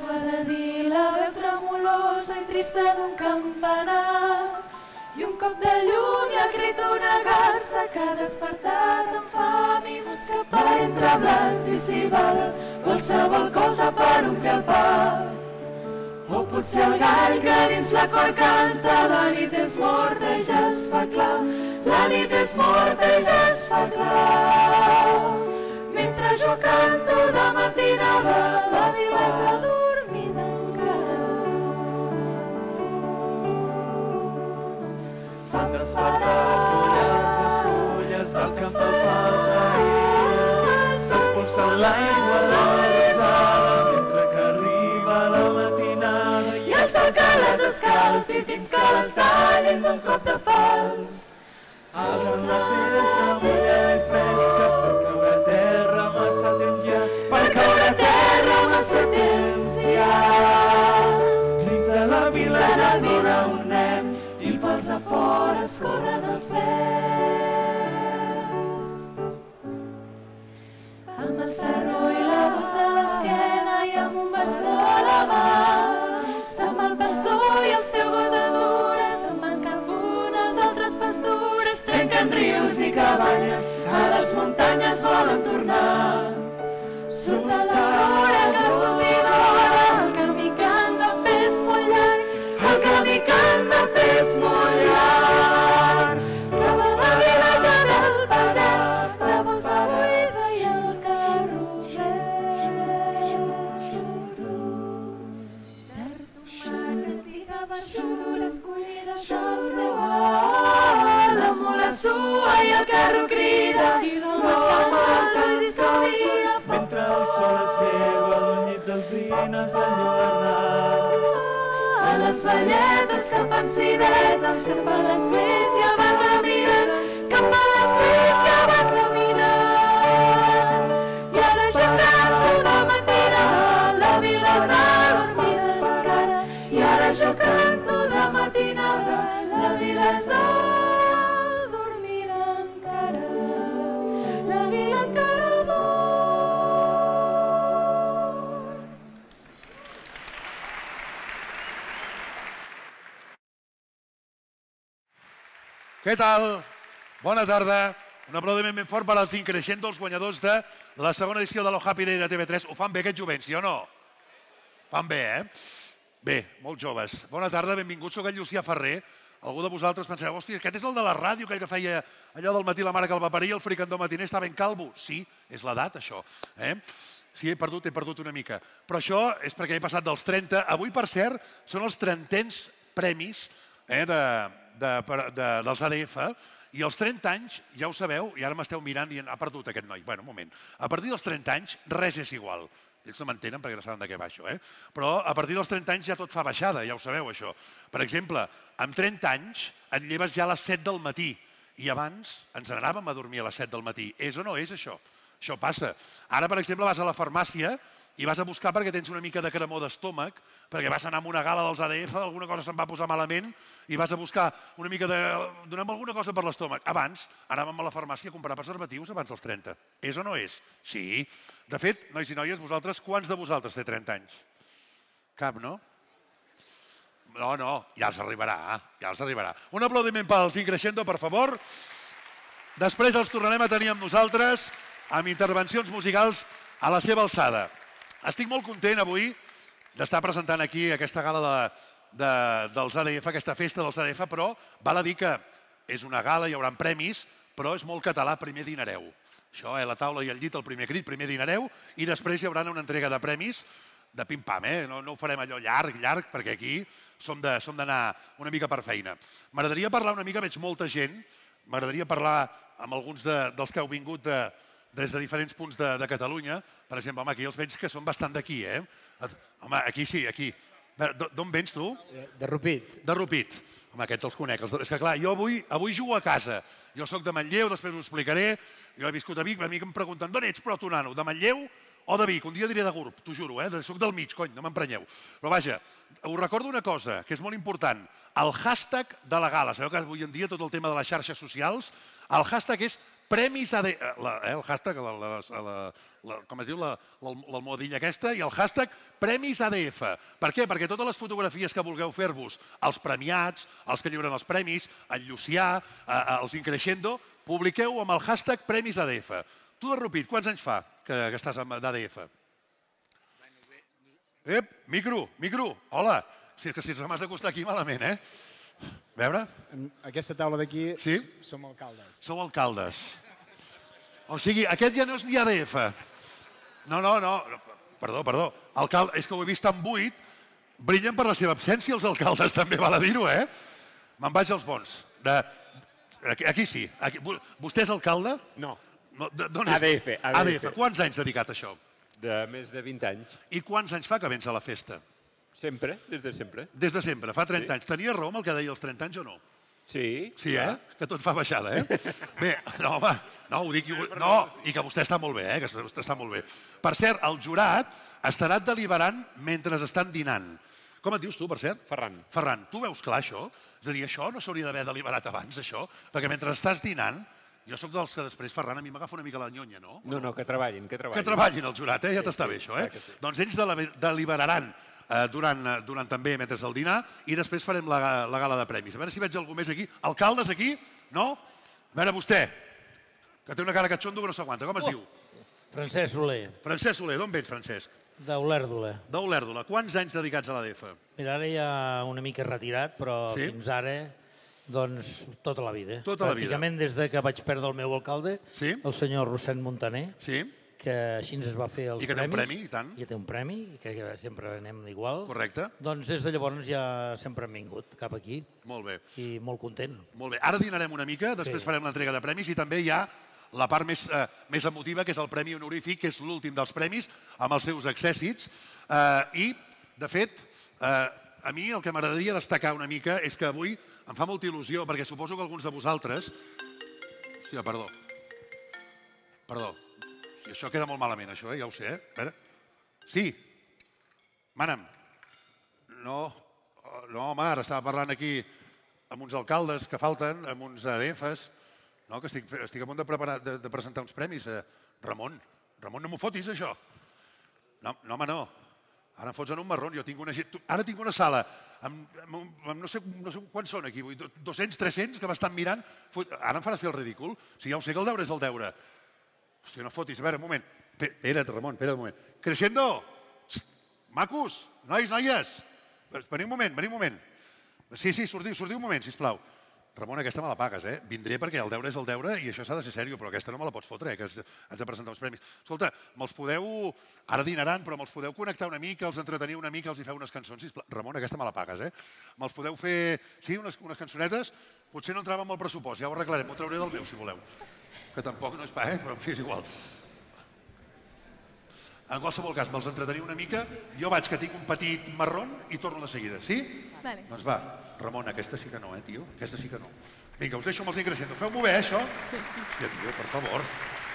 s'ho ha de dir la veu tremolosa i trista d'un campanar. I un cop de llum i el crit d'una garça que ha despertat amb fam i busca per entre blats i cibades qualsevol cosa per omplir el pap. O potser el gall que dins la cor canta, la nit és morta i ja es fa clar, la nit és morta i ja es fa clar. Mentre jo canto de matinada, la vila és adormida encara. S'han despertat les fulles del camp del fals veí. S'expulsa l'aigua a la rosada mentre que arriba la matinada. I el sol que les escalfi fins que les tallin d'un cop de fals. Els sapers d'avui és fresca per caure a terra massa temps ja. Per caure a terra massa temps ja. Dins de la vila ja plora un nen i pels afores corren els nens. Amb el sarró i la bota a l'esquena i amb un bastó a la mà, se'n va el pastor i el seu gos d'atura, se'n van cap unes altres pastures, trenquen rius i cabanyes, a les muntanyes volen tornar. Sota l'aurora que sortidora, el camí que han de fer és molt llarg, el camí que han de fer és molt llarg. Cap a la vila ja ve el pagès, la bossa buida i el carro vers una crescida verdures collides del seu art. La mula sua i el carro crida i l'home canta i somia mentre el sol es lleva al llit d'alzines enlluernat. A les velletes cap encidetes, cap a l'església va caminant, cap a l'església va caminant. I ara jo canto de matinada, la vila és adormida encara. I ara jo canto de matinada, la vila és adormida encara. La vila encara dorm. Què tal? Bona tarda. Un aplaudiment ben fort per als Increixendo, els guanyadors de la segona edició de l'O Happy Day de TV3. Ho fan bé aquest jovent, sí o no? Fan bé, Bé, molt joves. Bona tarda, benvinguts. Soc el Llucià Ferrer. Algú de vosaltres pensareu, hòstia, aquest és el de la ràdio, aquell que feia allò del matí la mare que el va parir, el fricandó matiner, està ben calvo. Sí, és l'edat, això. Sí, he perdut una mica. Però això és perquè he passat dels 30. Avui, per cert, són els 30ens premis dels ADF, i als 30 anys, ja ho sabeu, i ara m'esteu mirant dient, ha perdut aquest noi. Bueno, un moment. A partir dels 30 anys, res és igual. Ells no m'entenen perquè no saben de què va això, Però a partir dels 30 anys ja tot fa baixada, ja ho sabeu, això. Per exemple, amb 30 anys et lleves ja a les 7 del matí, i abans ens n'anàvem a dormir a les 7 del matí. És o no és això? Això passa. Ara, per exemple, vas a la farmàcia i vas a buscar perquè tens una mica de cremor d'estómac, perquè vas anar a una gala dels ADF, alguna cosa se'n va posar malament, i vas a buscar una mica de... Donem alguna cosa per l'estómac. Abans anàvem a la farmàcia a comprar preservatius abans dels 30. És o no és? Sí. De fet, nois i noies, vosaltres, quants de vosaltres té 30 anys? Cap, no? No, ja els arribarà, ja els arribarà. Un aplaudiment pels Increixendo, per favor. Després els tornarem a tenir amb nosaltres amb intervencions musicals a la seva alçada. Estic molt content avui d'estar presentant aquí aquesta gala dels ADF, aquesta festa dels ADF, però val a dir que és una gala, hi haurà premis, però és molt català, primer dinareu. Això, la taula i el llit, el primer crit, primer dinareu, i després hi haurà una entrega de premis de pim-pam, no ho farem allò llarg, perquè aquí som d'anar una mica per feina. M'agradaria parlar una mica, veig molta gent, m'agradaria parlar amb alguns dels que heu vingut des de diferents punts de Catalunya. Per exemple, home, aquí els veig que són bastant d'aquí, Home, aquí sí, aquí. D'on vens tu? De Rupit. De Rupit. Home, aquests els conec. És que clar, jo avui jugo a casa. Jo soc de Manlleu, després us explicaré. Jo he viscut a Vic, a mi em pregunten d'on ets, però tu, nano, de Manlleu o de Vic? Un dia diré de Gurb, t'ho juro, soc del mig, cony, no m'emprenyeu. Però vaja, us recordo una cosa, que és molt important. El hashtag de la gala, sabeu que avui en dia tot el tema de les xarxes socials, el hashtag és premis ADF, el hashtag, com es diu, l'almohadilla aquesta, i el hashtag premis ADF. Per què? Perquè totes les fotografies que vulgueu fer-vos, els premiats, els que lliuren els premis, el Llucià, els Increixendo, publiqueu amb el hashtag premis ADF. Tu, de Rupit, quants anys fa que estàs d'ADF? Micro, hola. Si és que si m'has d'acostar aquí malament, eh? A veure? Aquesta taula d'aquí som alcaldes. Sou alcaldes. O sigui, aquest ja no és ni ADF. No. Perdó. És que ho he vist tan buit. Brillen per la seva absència els alcaldes, també val a dir-ho, eh? Me'n vaig als bons. Aquí sí. Vostè és alcalde? No. ADF. Quants anys dedicat a això? De més de 20 anys. I quants anys fa que vens a la festa? Sempre, des de sempre. Des de sempre, fa 30 anys. Tenia raó amb el que deia els 30 anys o no? Sí. Sí, eh? Que tot fa baixada, eh? Bé, no, home, no, ho dic... No, i que vostè està molt bé, que vostè està molt bé. Per cert, el jurat estarà deliberant mentre estan dinant. Com et dius tu, per cert? Ferran. Tu veus clar, això? És a dir, això no s'hauria d'haver deliberat abans, això? Perquè mentre estàs dinant... Jo sóc dels que després, Ferran, a mi m'agafa una mica la nyonya, no? No, que treballin. Que treballin el jurat, ja t'està bé, això, eh? Doncs ells deliberaran durant també mentre el dinar i després farem la gala de premis. A veure si veig algú més aquí. Alcaldes aquí? No? A veure, vostè, que té una cara catxondo que no s'aguanta. Com es diu? Francesc Soler. Francesc Soler. D'on vens, Francesc? D'Olèrdola. D'Olèrdola. Quants anys dedicats a l'ADF? Mira, ara ja una mica retirat, però fins ara, doncs, tota la vida. Tota la vida. Pràcticament des que vaig perdre el meu alcalde, el senyor Rossèn Montaner, que així ens va fer els premis. I que té un premi, i tant. I té un premi, que sempre anem igual. Correcte. Doncs des de llavors ja sempre hem vingut cap aquí. Molt bé. I molt content. Molt bé. Ara dinarem una mica, després farem l'entrega de premis i també hi ha la part més emotiva, que és el Premi Honorífic, que és l'últim dels premis, amb els seus accèssits. I, de fet, a mi el que m'agradaria destacar una mica és que avui em fa molta il·lusió, perquè suposo que alguns de vosaltres... Hòstia, perdó. Això queda molt malament, això, ja ho sé, eh? A veure. Sí. Mana'm. No, home, ara estava parlant aquí amb uns alcaldes que falten, amb uns ADFs, que estic a punt de presentar uns premis. Ramon, no m'ho fotis, això. No, home, no. Ara em fots en un marrón. Ara tinc una sala no sé quants són aquí, 200, 300, que m'estan mirant. Ara em faràs fer el ridícul. Si ja ho sé que el deure és el deure. Hòstia, no fotis. A veure, un moment. Espera't, Ramon, espera't un moment. Creixendo! Macos! Nois, noies! Veniu un moment. Sí, sortiu un moment, sisplau. Ramon, aquesta me la pagues, eh? Vindré perquè el deure és el deure i això s'ha de ser sèrio, però aquesta no me la pots fotre, que has de presentar uns premis. Escolta, me'ls podeu... Ara dinaran, però me'ls podeu connectar una mica, els entreteniu una mica, els hi feu unes cançons, sisplau. Ramon, aquesta me la pagues, eh? Me'ls podeu fer, sí, unes cançonetes? Potser no entrava amb el pressupost, ja ho arreglarem, ho trauré del meu, si voleu. Que tampoc no és pa, però en fi, és igual. En qualsevol cas, me'ls entreteniu una mica, jo vaig que tinc un petit marrón i torno de seguida, sí? Vale. Doncs va, Ramon, aquesta sí que no, tio? Aquesta sí que no. Vinga, us deixo amb els Increixendo. Feu-m'ho bé, això? Hòstia, tio, per favor.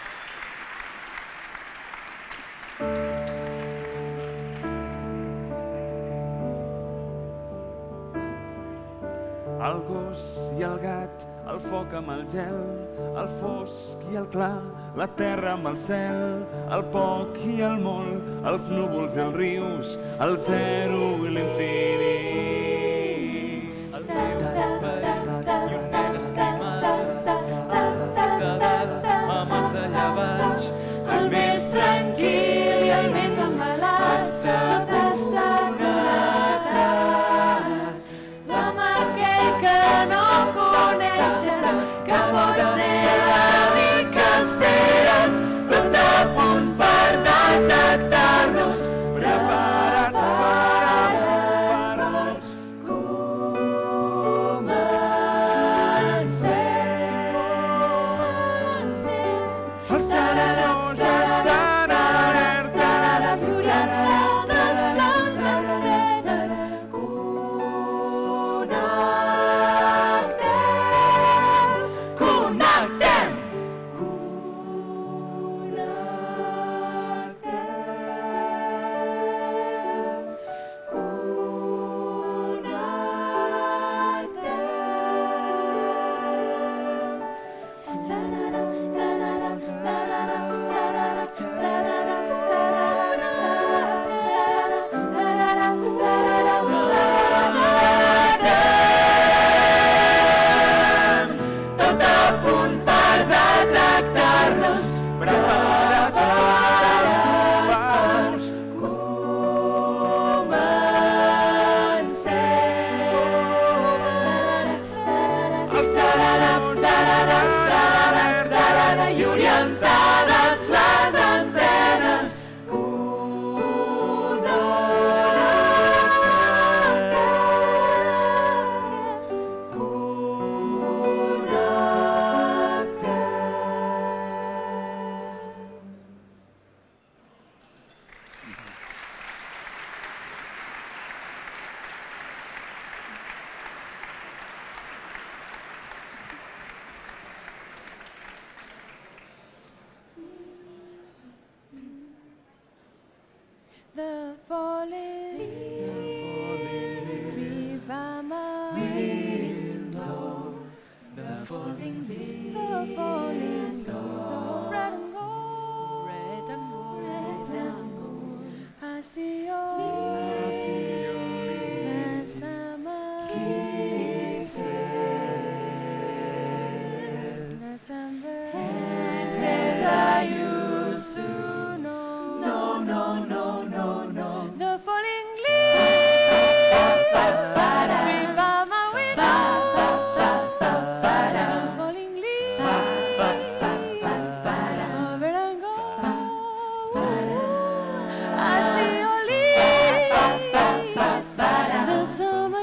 El gos i el gat, el foc amb el gel, el fosc i el clar, la terra amb el cel, el poc i el molt, els núvols i els rius, el zero i l'infinit. El i un nen esquimat, homes d'allà baix, el més tranquil i el més embalat, tot està connectat. L'home aquell que no coneixes, que pot ser l'amic que esperes, tot a punt per detectar-nos, preparats per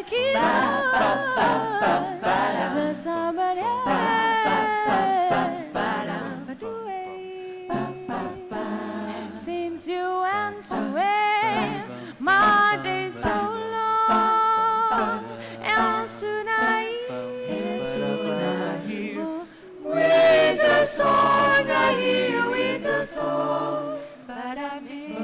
keeps the summer since you went away, my days so long, and soon I hear with the song, I hear with the song, but I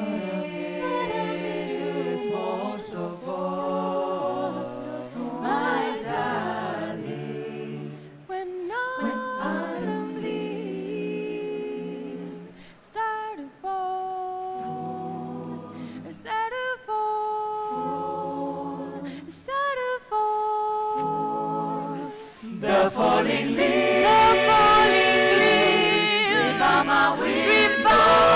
miss you most of all, my darling. When autumn leaves start to fall, start to fall, start to fall, the falling leaves, Mama, we dream the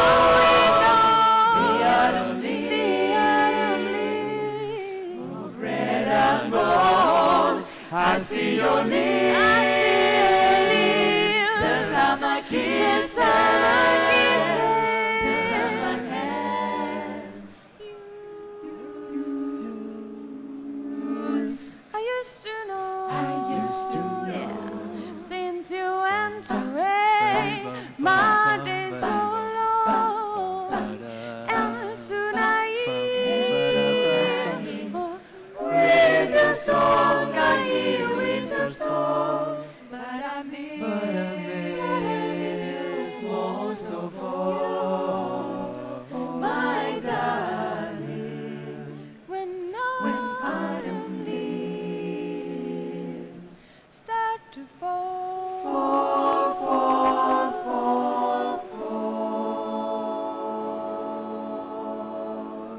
autumn leaves, of red and gold. I see your leaves, the summer kisses, the summer kisses. I used to know, yeah, since you went away, my days so long, and soon I hear with the song, I hear with the song, but I miss most of all, my darling. When autumn leaves start to fall, fall, fall, fall, fall.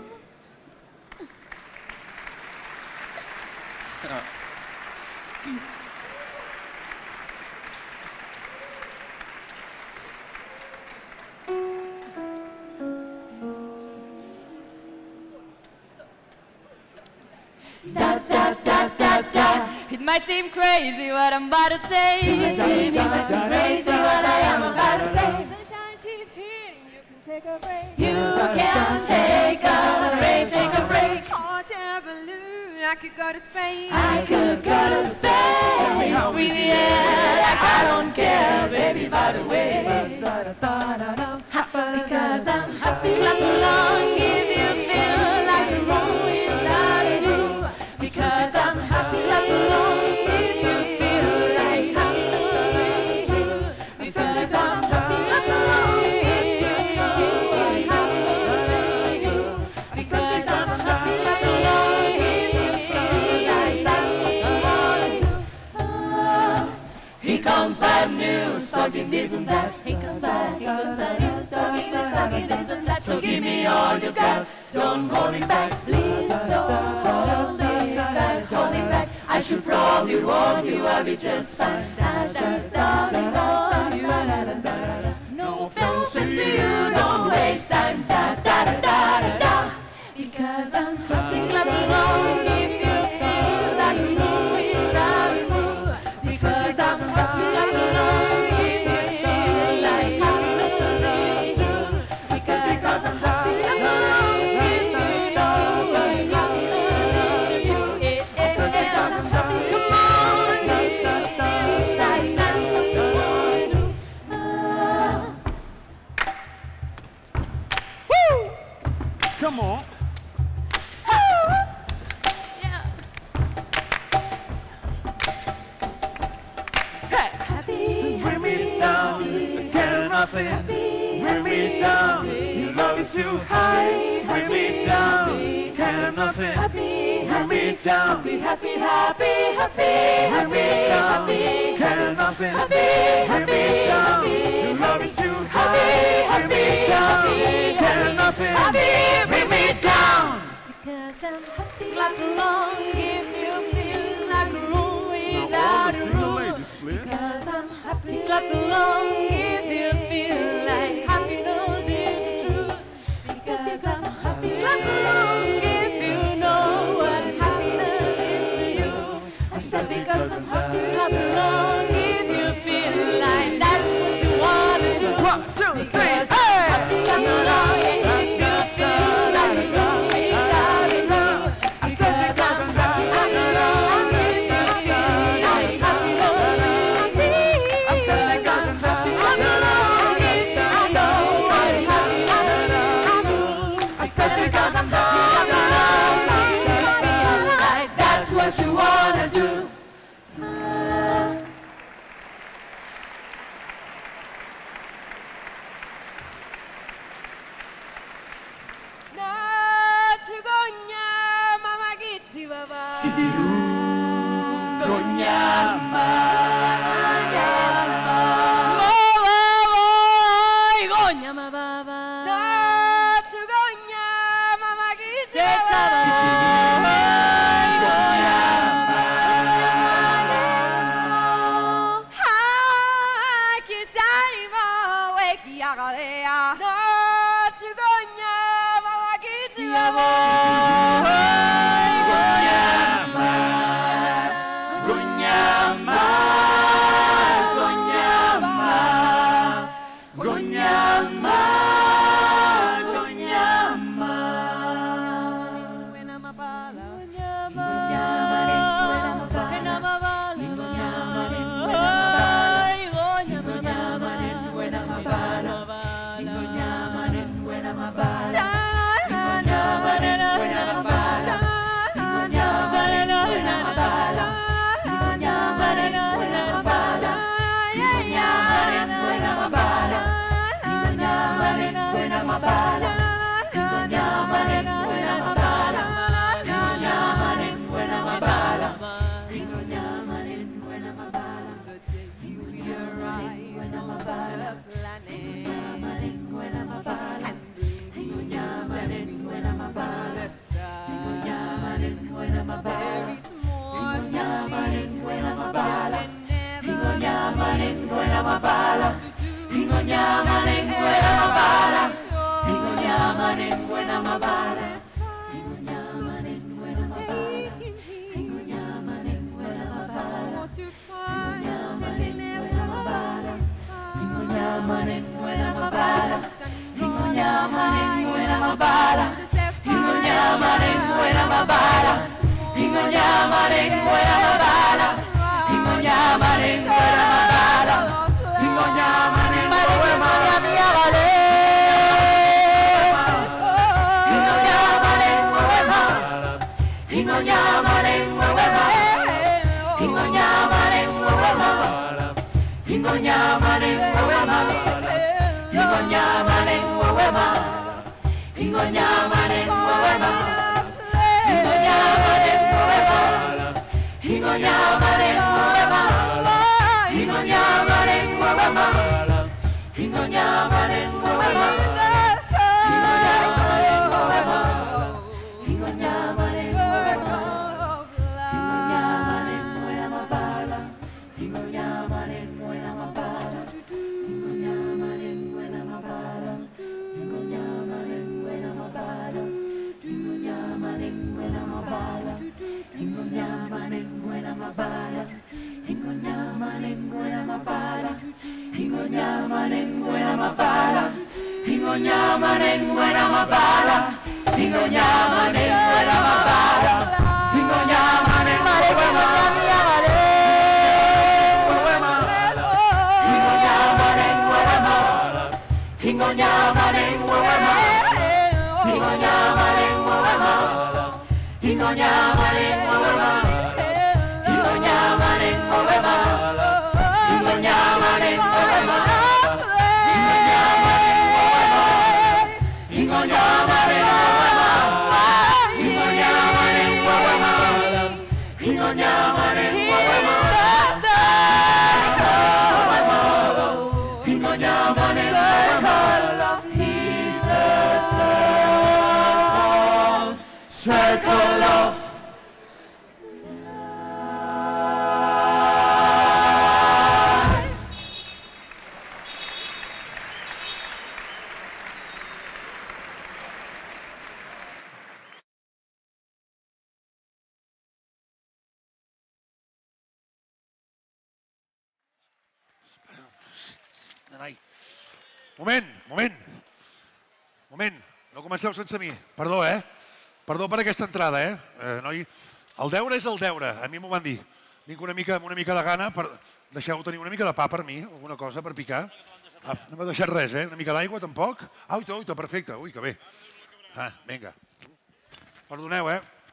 Da da da da da. It might seem crazy what I'm about to say. It might seem crazy what I am about to say. Sunshine, she's here. You can take a break. You can take a break. Take a break. Hot air balloon. I could go to space. I could go to space with the air. I don't care, baby. By the way, because I'm happy. Clap along if you feel like you're rolling without you. Because I'm happy. Clap along if you feel like happiness is true. Because I'm happy. Clap along if you feel like happiness is you. Because I'm happy. Clap along if you feel like that's what you want to do. Here comes bad news, talking this and that. Here comes bad news, talking this and that. So give me all you got, don't hold it back. Please don't hold it back, hold it back. I should probably warn you, I'll be just fine. I should probably warn you. No offense to you, don't waste time. Da da da da da da. Because I'm happy, clap along if you feel like you know without you. Because I'm happy, clap along if you feel like happiness is true. Because I'm happy, clap along if you know what happiness is to you. Because I'm happy, come on, if you feel like that's what you want to do. Woo! Come on. Bring me down, I can't nothing. Bring me down, your love is too high. Bring me down, can't nothing. Bring me down, Happy, happy, happy, happy, bring me down, can't nothing. Bring me down, your love is too high. Bring me down, can't nothing. Bring me down. Because I'm happy. Clap along if you feel like a room without a room. Because I'm happy. Clap along if you feel like happiness is the truth. Because I'm happy. Clap along if you know what happiness is to you. I said because I'm happy. Clap along if you feel like that's what you want to do. 1, 2, 3, hey! Happy, clap along if you feel like a room without a room. Because I'm happy. Moment, no comenceu sense mi. Perdó, Perdó per aquesta entrada, noi. El deure és el deure, a mi m'ho van dir. Vinc una mica de gana, deixeu tenir una mica de pa per mi, alguna cosa per picar. No m'ha deixat res, Una mica d'aigua, tampoc? Uita, perfecte, ui, que bé. Vinga. Perdoneu,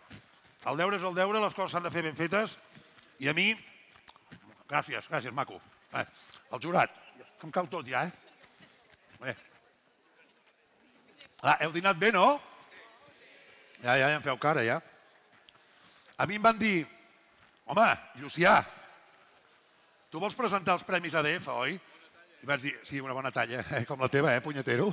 El deure és el deure, les coses s'han de fer ben fetes. I a mi, gràcies, maco. El jurat, que em cau tot ja, Bé. Heu dinat bé, no? Ja em feu cara, ja. a mi em van dir, home, Llucià, tu vols presentar els Premis ADF, oi? I vaig dir, sí, una bona talla, com la teva, punyetero?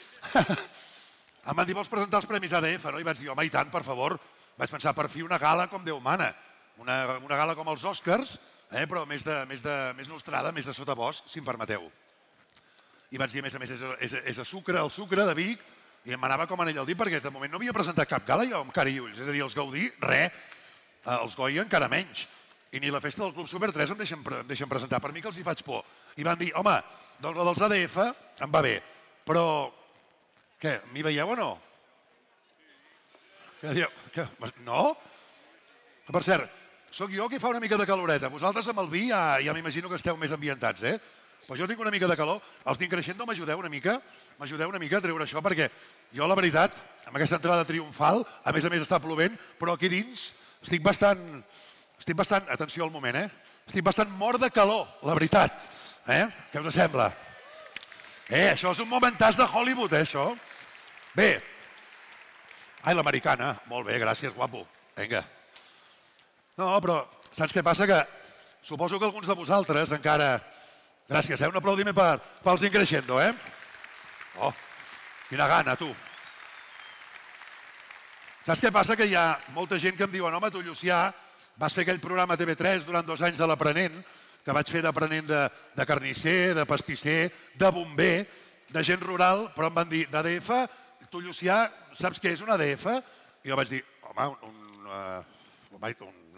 Em van dir, vols presentar els Premis ADF, no? I vaig dir, home, i tant, per favor. Vaig pensar, per fi una gala com Déu mana. Una gala com els Oscars, però més nostrada, més de sotabosc, si em permeteu. I vaig dir, a més, és a Sucre, el Sucre de Vic, i em anava com anell al dit, perquè de moment no havia presentat cap gala jo amb cara i ulls. És a dir, els Gaudí, res. Els Goya encara menys. I ni la festa del Club Super 3 em deixen presentar. Per mi que els hi faig por. I van dir, home, doncs la dels ADF em va bé, però... Què, m'hi veieu o no? Què dieu? No? Per cert, sóc jo qui fa una mica de caloreta. Vosaltres amb el vi ja m'imagino que esteu més ambientats, eh? Però jo tinc una mica de calor. Els d'Increixendo m'ajudeu una mica? M'ajudeu una mica a treure això? Perquè jo, la veritat, amb aquesta entrada triomfal, a més està plovent, però aquí dins estic bastant... Atenció al moment, estic bastant mort de calor, la veritat. Què us sembla? Això és un momentàs de Hollywood, això. Bé. Ai, l'americana. Molt bé, gràcies, guapo. Vinga. No, però saps què passa? Que suposo que alguns de vosaltres encara... Gràcies, un aplaudiment pels Increixendo, Oh, quina gana, tu. Saps què passa? Que hi ha molta gent que em diuen, home, tu, Llucià, vas fer aquell programa a TV3 durant 2 anys de l'aprenent, que vaig fer d'aprenent de carnisser, de pastisser, de bomber, de gent rural, però em van dir, d'ADF, tu, Llucià, saps què és un ADF? I jo vaig dir, home, un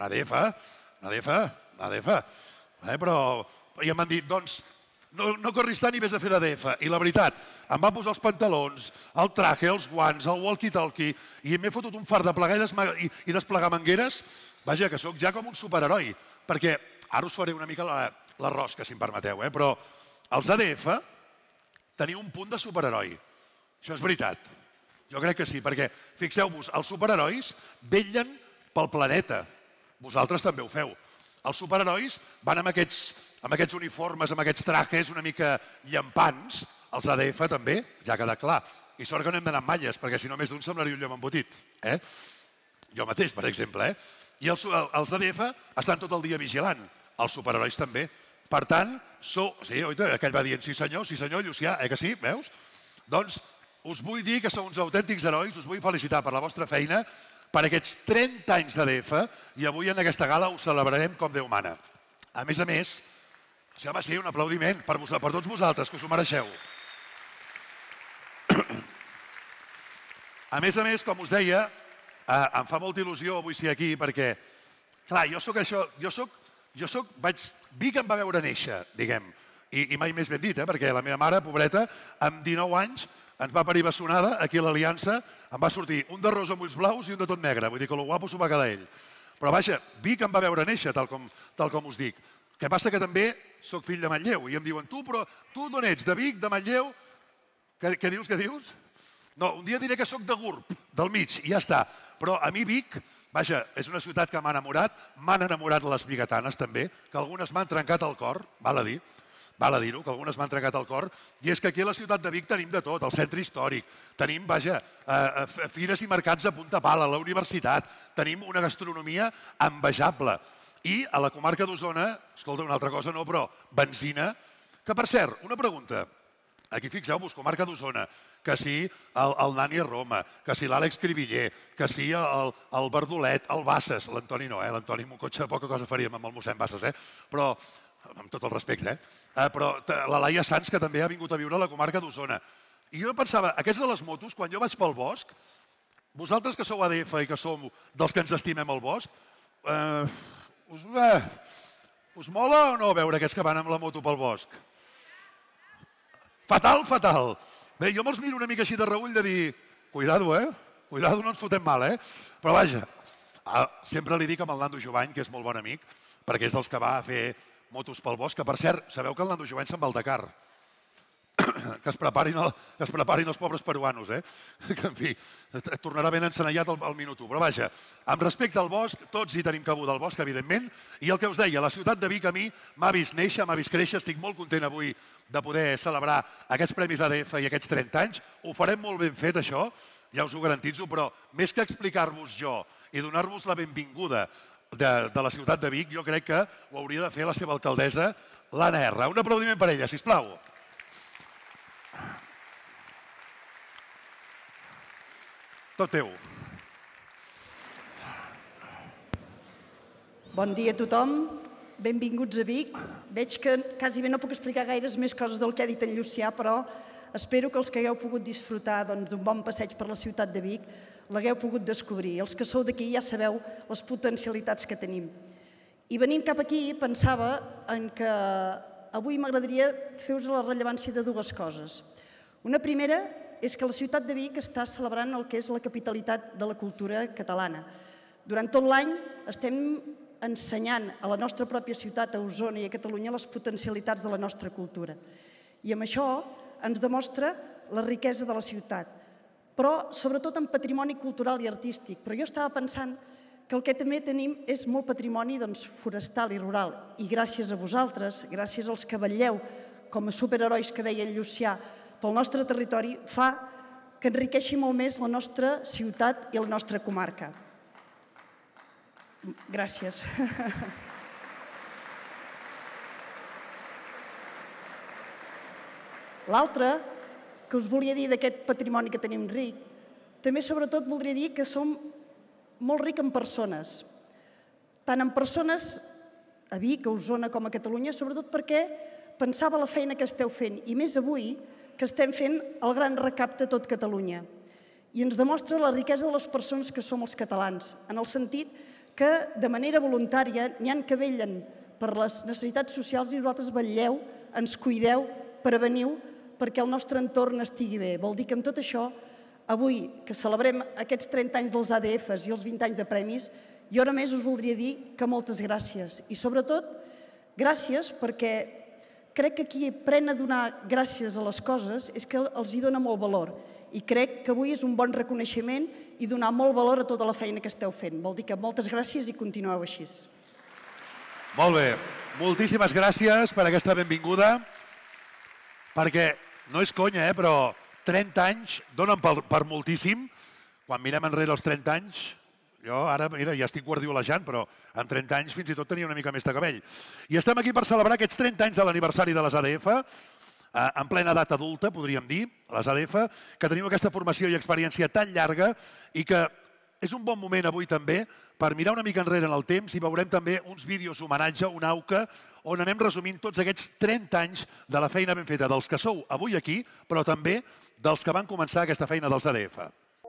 ADF, però... I em van dir, doncs, no corris tant i vés a fer d'ADF. I la veritat, em van posar els pantalons, el traje, els guants, el walkie-talkie, i m'he fotut un fart de plegar i desplegar mangueres. Vaja, que sóc ja com un superheroi, perquè ara us faré una mica la rosca, si em permeteu, però els ADF teniu un punt de superheroi. Això és veritat. Jo crec que sí, perquè, fixeu-vos, els superherois vetllen pel planeta. Vosaltres també ho feu. Els superherois van amb aquests uniformes, amb aquests trajes una mica llampants. Els ADF també, ja ha quedat clar. I sort que no hem d'anar amb malles, perquè si no més d'un semblaria un llom embotit. Jo mateix, per exemple, I els ADF estan tot el dia vigilant. Els superherois també. Per tant, sí, oita, aquell va dient, sí senyor, Llucià, que sí, veus? Doncs us vull dir que sou uns autèntics herois, us vull felicitar per la vostra feina, per aquests 30 anys d'ADF, i avui en aquesta gala us celebrarem com Déu mana. A més, això va ser un aplaudiment per tots vosaltres, que us ho mereixeu. A més, com us deia, em fa molta il·lusió avui ser aquí perquè, clar, Vic em va veure néixer, diguem, i mai més ben dit, perquè la meva mare, pobreta, amb 19 anys, ens va parir bessonada, aquí a l'Aliança, em va sortir un de rosa amb ulls blaus i un de tot negre, vull dir que lo guapo s'ho va quedar ell. Però vaja, Vic em va veure néixer, tal com us dic. Què passa? Que també sóc fill de Manlleu, i em diuen, tu d'on ets? De Vic, de Manlleu? Què dius? No, un dia diré que sóc de Gurb, del mig, i ja està. Però a mi Vic, vaja, és una ciutat que m'han enamorat les biguetanes també, que algunes m'han trencat el cor, val a dir-ho, que algunes m'han trencat el cor, i és que aquí a la ciutat de Vic tenim de tot, el centre històric, tenim, vaja, fires i mercats a punta pala, la universitat, tenim una gastronomia envejable. I a la comarca d'Osona, escolta, una altra cosa no, però benzina, que per cert, una pregunta, aquí fixeu-vos, comarca d'Osona, que sí el Nani a Roma, que sí l'Àlex Cribiller, que sí el Verdolet, el Bassas, l'Antoni no, l'Antoni amb un cotxe poca cosa faríem amb el mossèn Bassas, però amb tot el respecte, però la Laia Sanz, que també ha vingut a viure a la comarca d'Osona. I jo pensava, aquests de les motos, quan jo vaig pel bosc, vosaltres que sou ADF i que som dels que ens estimem el bosc, us mola o no veure aquests que van amb la moto pel bosc? Fatal. Bé, jo me'ls miro una mica així de reull de dir, cuidado, cuidado, no ens fotem mal, Però vaja, sempre li dic amb el Nando Jovany, que és molt bon amic, perquè és dels que va a fer motos pel bosc, que per cert, sabeu que el Nando Jovany se'n va al Dakar. Que es preparin els pobres peruanos, que en fi, tornarà ben encenallat al minut 1. Però vaja, amb respecte al bosc, tots hi tenim cabuda al bosc, evidentment, i el que us deia, la ciutat de Vic a mi m'ha vist néixer, m'ha vist créixer, estic molt content avui de poder celebrar aquests Premis ADF i aquests 30 anys. Ho farem molt ben fet, això. ja us ho garantitzo, però més que explicar-vos jo i donar-vos la benvinguda de la ciutat de Vic, jo crec que ho hauria de fer la seva alcaldessa, l'Anna R. Un aplaudiment per ella, sisplau. Tot teu. Bon dia a tothom, benvinguts a Vic. Veig que quasi bé no puc explicar gaires més coses del que ha dit en Llucià, però espero que els que hagueu pogut disfrutar d'un bon passeig per la ciutat de Vic l'hagueu pogut descobrir. Els que sou d'aquí ja sabeu les potencialitats que tenim. I venint cap aquí pensava que avui m'agradaria fer-vos la rellevància de dues coses. Una primera és que la ciutat de Vic està celebrant el que és la capitalitat de la cultura catalana. Durant tot l'any estem ensenyant a la nostra pròpia ciutat, a Osona i a Catalunya, les potencialitats de la nostra cultura. I amb això ens demostra la riquesa de la ciutat, però sobretot en patrimoni cultural i artístic. Però jo estava pensant que el que també tenim és molt patrimoni forestal i rural. I gràcies a vosaltres, gràcies als que vetlleu com a superherois que deia el Llucià pel nostre territori, fa que enriqueixi molt més la nostra ciutat i la nostra comarca. Gràcies. L'altre que us volia dir d'aquest patrimoni que tenim ric, també sobretot voldria dir que som molt rics en persones, tant en persones a Vic, a Osona com a Catalunya, sobretot perquè pensava la feina que esteu fent, i més avui que estem fent el gran recapte a tot Catalunya. I ens demostra la riquesa de les persones que som els catalans, en el sentit que de manera voluntària n'hi ha que vetllen per les necessitats socials i vosaltres vetlleu, ens cuideu, preveniu perquè el nostre entorn estigui bé. Vol dir que amb tot això, avui que celebrem aquests 30 anys dels ADFs i els 20 anys de premis, jo només us voldria dir que moltes gràcies. I sobretot, gràcies perquè crec que qui pren a donar gràcies a les coses és que els hi dona molt valor. I crec que avui és un bon reconeixement i donar molt valor a tota la feina que esteu fent. Vol dir que moltes gràcies i continueu així. Molt bé. Moltíssimes gràcies per aquesta benvinguda, perquè no és conya, però 30 anys donen per moltíssim. Quan mirem enrere els 30 anys, jo ara ja estic guardiolejant, però amb 30 anys fins i tot tenia una mica més de cabell. I estem aquí per celebrar aquests 30 anys de l'aniversari de les ADF, en plena edat adulta, podríem dir, les ADF, que tenim aquesta formació i experiència tan llarga i que és un bon moment avui també per mirar una mica enrere en el temps i veurem també uns vídeos homenatge, un auca, on anem resumint tots aquests 30 anys de la feina ben feta dels que sou avui aquí, però també dels que van començar aquesta feina dels ADF.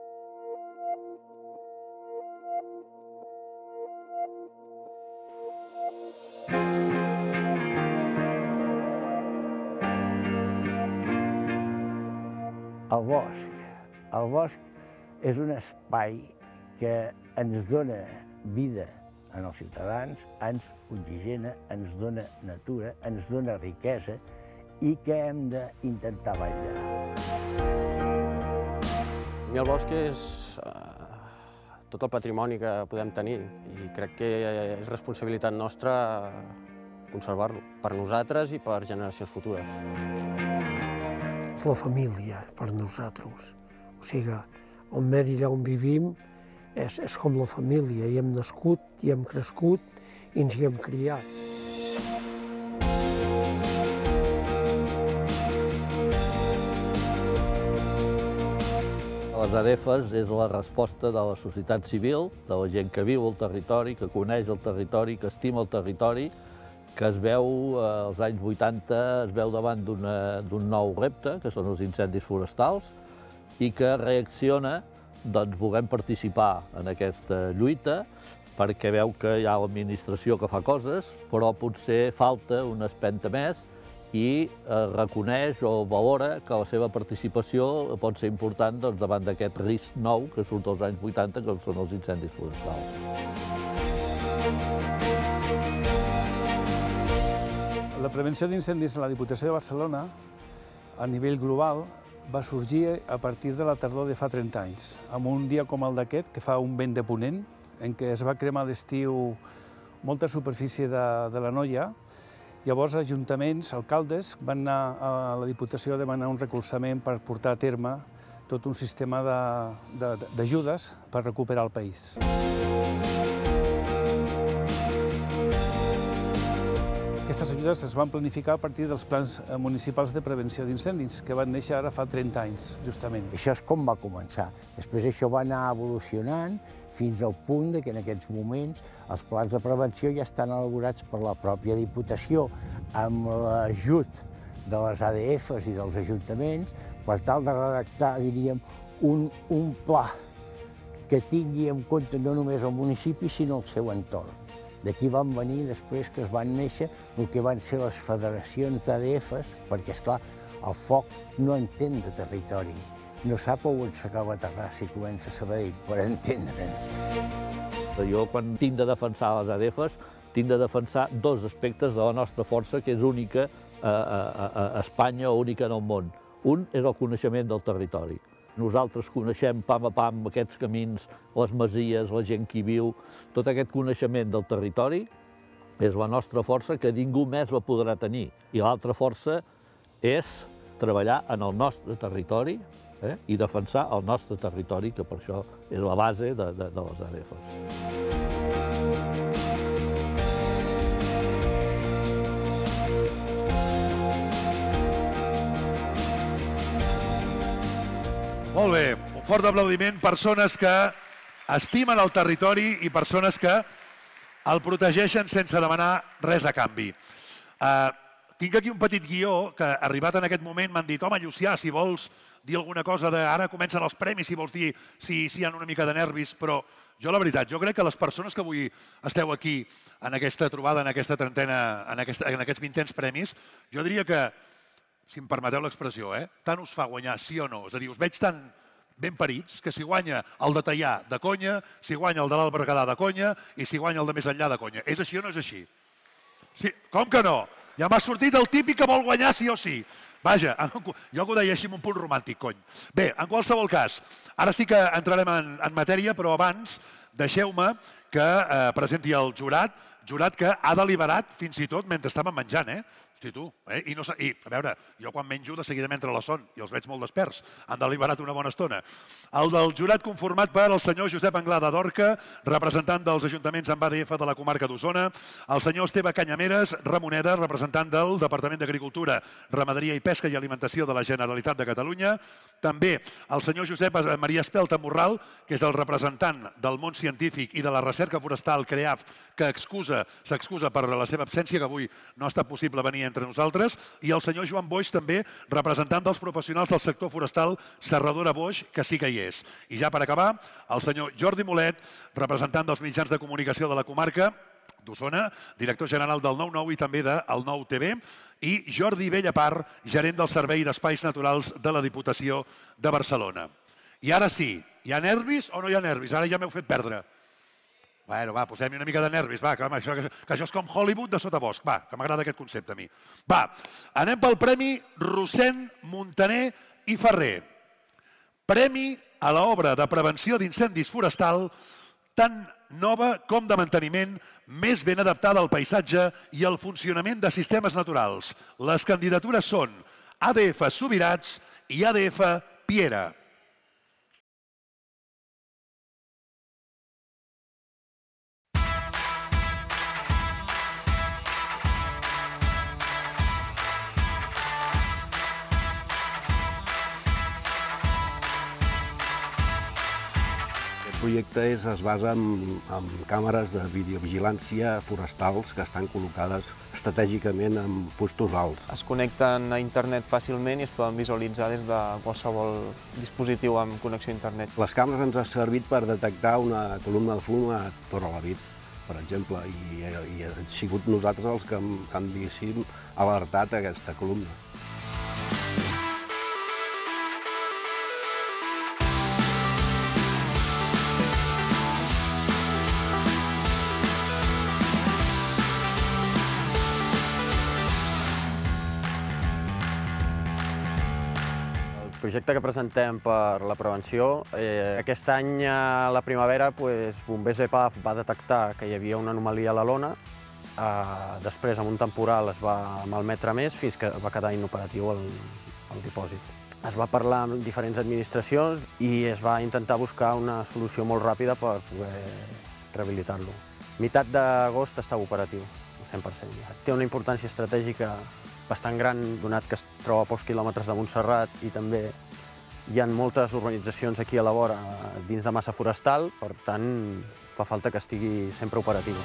El bosc. El bosc és un espai que ens dona vida als ciutadans, ens oxigena, ens dona natura, ens dona riquesa i que hem d'intentar vetllar. El bosc és tot el patrimoni que podem tenir i crec que és responsabilitat nostra conservar-lo, per nosaltres i per generacions futures. És la família per nosaltres. O sigui, el medi allà on vivim és com la família. Hi hem nascut, hi hem crescut i ens hi hem criat. Les ADFs és la resposta de la societat civil, de la gent que viu al territori, que coneix el territori, que estima el territori, que es veu als anys 80, es veu davant d'un nou repte, que són els incendis forestals, i que reacciona, doncs volem participar en aquesta lluita, perquè veu que hi ha l'administració que fa coses, però potser falta una espenta més i reconeix o valora que la seva participació pot ser important davant d'aquest risc nou que surt als anys 80, que són els incendis forestals. La prevenció d'incendis a la Diputació de Barcelona, a nivell global, va sorgir a partir de la tardor de fa 30 anys, amb un dia com el d'aquest, que fa un vent de ponent, en què es va cremar a l'estiu molta superfície de l'Anoia. Llavors, ajuntaments, alcaldes, van anar a la Diputació a demanar un recolzament per portar a terme tot un sistema d'ajudes per recuperar el país. Aquestes ajudes es van planificar a partir dels plans municipals de prevenció d'incendis, que van néixer ara fa 30 anys, justament. Això és com va començar. Després això va anar evolucionant fins al punt que en aquests moments els plans de prevenció ja estan elaborats per la pròpia Diputació amb l'ajut de les ADFs i dels ajuntaments per tal de redactar, diríem, un pla que tingui en compte no només el municipi, sinó el seu entorn. D'aquí van venir després que es van néixer el que van ser les federacions d'ADFs, perquè, esclar, el foc no entén de territori. No sap on s'acaba Terrassa i comença Sabadell, per entendre'ns. Jo, quan tinc de defensar les ADFs, tinc de defensar dos aspectes de la nostra força, que és única a Espanya o única en el món. Un és el coneixement del territori. Nosaltres coneixem pam a pam aquests camins, les masies, la gent que hi viu, tot aquest coneixement del territori és la nostra força que ningú més la podrà tenir. I l'altra força és treballar en el nostre territori i defensar el nostre territori, que per això és la base de les ADFs. Molt bé, un fort aplaudiment. Persones que estimen el territori i persones que el protegeixen sense demanar res a canvi. Tinc aquí un petit guió que, arribat en aquest moment, m'han dit: home, Llucià, si vols dir alguna cosa ara comencen els premis, si vols dir si hi ha una mica de nervis, però jo, la veritat, jo crec que les persones que avui esteu aquí en aquesta trobada, en aquesta trentena, en aquests 20 premis, jo diria que, si em permeteu l'expressió, tant us fa guanyar sí o no. És a dir, us veig tan ben parits que si guanya el de Teià, de conya, si guanya el de l'Alt Berguedà, de conya, i si guanya el de més enllà, de conya. És així o no és així? Sí, com que no? Ja m'ha sortit el típic que vol guanyar sí o sí. Vaja, jo que ho deia així amb un punt romàntic, cony. Bé, en qualsevol cas, ara sí que entrarem en matèria, però abans deixeu-me que presenti el jurat que ha deliberat fins i tot mentre estàvem menjant, Hosti, tu. I, a veure, jo quan menjo de seguida m'entra la son i els veig molt desperts. Han deliberat una bona estona. El del jurat conformat per el senyor Josep Anglada d'Orca, representant dels ajuntaments amb ADF de la comarca d'Osona, el senyor Esteve Canyameres Ramoneda, representant del Departament d'Agricultura, Ramaderia i Pesca i Alimentació de la Generalitat de Catalunya, també el senyor Josep Maria Espelta Morral, que és el representant del món científic i de la recerca forestal CREAF, que s'excusa per la seva absència, que avui no ha estat possible venir entre nosaltres, i el senyor Joan Boix, també representant dels professionals del sector forestal Serradora Boix, que sí que hi és. I ja per acabar, el senyor Jordi Molet, representant dels mitjans de comunicació de la comarca d'Osona, director general del 9-9 i també del 9TV, i Jordi Bellapar, gerent del Servei d'Espais Naturals de la Diputació de Barcelona. I ara sí, hi ha nervis o no hi ha nervis? Ara ja m'heu fet perdre. Bueno, va, posem-hi una mica de nervis, va, que això és com Hollywood de sotabosc, va, que m'agrada aquest concepte a mi. Va, anem pel Premi Rossend Muntaner i Ferrer. Premi a l'obra de prevenció d'incendis forestal tan nova com de manteniment, més ben adaptada al paisatge i al funcionament de sistemes naturals. Les candidatures són ADF Subirats i ADF Piera. El projecte es basa en càmeres de videovigilància forestals que estan col·locades estratègicament en puestos alts. Es connecten a internet fàcilment i es poden visualitzar des de qualsevol dispositiu amb connexió a internet. Les càmeres ens han servit per detectar una columna de fum a Torrelavit, per exemple, i hem sigut nosaltres els que hem diguéssim, alertat aquesta columna. El projecte que presentem per la prevenció, aquest any a la primavera Bombers EPAF va detectar que hi havia una anomalia a la lona, després amb un temporal es va malmetre més fins que va quedar inoperatiu el dipòsit. Es va parlar amb diferents administracions i es va intentar buscar una solució molt ràpida per poder rehabilitar-lo. Mitat d'agost estava operatiu, al 100%. Té una importància estratègica bastant gran, donat que es troba a pocs quilòmetres de Montserrat i també hi ha moltes urbanitzacions aquí a la vora dins de massa forestal, per tant, fa falta que estigui sempre operatiu.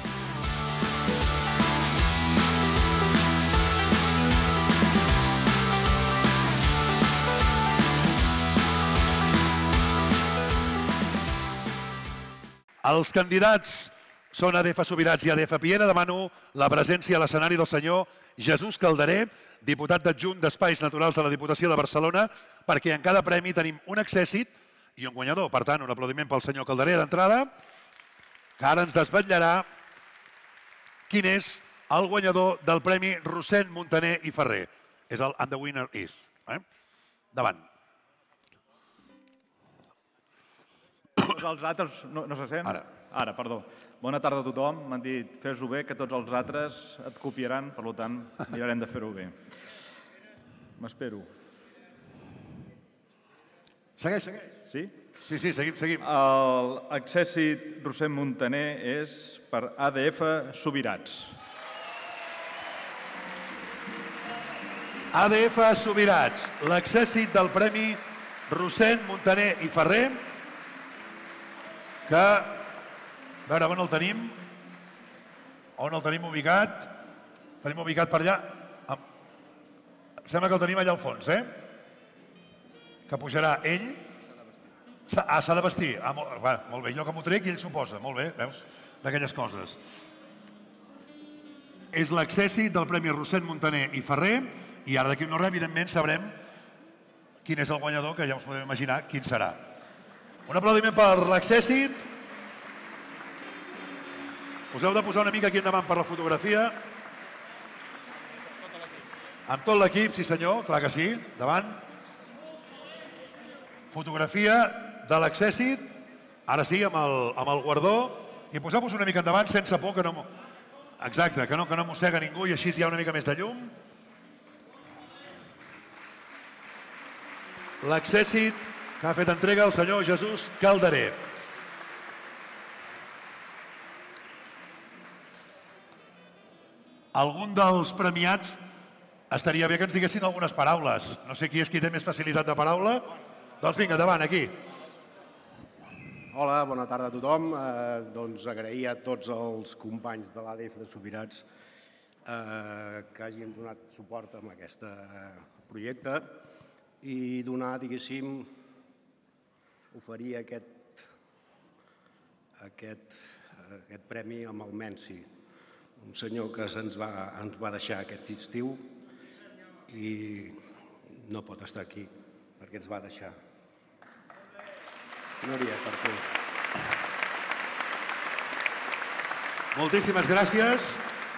Els candidats són ADF Subirats i ADF Piera. Demano la presència a l'escenari del senyor Jesús Calderé, diputat d'adjunt d'Espais Naturals de la Diputació de Barcelona, perquè en cada premi tenim un accèssit i un guanyador. Per tant, un aplaudiment pel senyor Calderé d'entrada, que ara ens desvetllarà quin és el guanyador del Premi Rossend, Muntaner i Ferrer. És el And the Winner Is. Davant. Tots els altres no se sent? Ara, perdó. Bona tarda a tothom. M'han dit, fes-ho bé, que tots els altres et copiaran, per tant, mirarem de fer-ho bé. M'espero. Segueix. Sí? Sí, seguim. L'accèssit Rossend Muntaner és per ADF Subirats. ADF Subirats, l'accèssit del Premi Rossend, Muntaner i Ferrer, que, a veure, on el tenim? On el tenim ubicat? Tenim ubicat per allà. Sembla que el tenim allà al fons, que pujarà ell. S'ha de vestir. Molt bé, jo que m'ho trec i ell s'ho posa. Molt bé, veus? D'aquelles coses. És l'accèssit del Premi Rossend, Muntaner i Ferrer, i ara d'aquí no res, evidentment, sabrem quin és el guanyador, que ja us podeu imaginar quin serà. Un aplaudiment per l'accèssit. Us heu de posar una mica aquí endavant per la fotografia. Amb tot l'equip, sí senyor, clar que sí, davant. Fotografia de l'accèssit, ara sí, amb el guardó, i poseu-vos una mica endavant sense por, que no... Exacte, que no mossega ningú i així hi ha una mica més de llum. L'accèssit que ha fet entrega el senyor Jesús Calderé. Algun dels premiats estaria bé que ens diguessin algunes paraules. No sé qui és qui té més facilitat de paraula. Doncs vinga, endavant, aquí. Hola, bona tarda a tothom. Doncs agrair a tots els companys de l'ADF de Subirats que hagin donat suport a aquest projecte i donar, diguéssim, oferir aquest premi amb el Menci, un senyor que ens va deixar aquest estiu i no pot estar aquí perquè ens va deixar. Núria, per tu. Moltíssimes gràcies.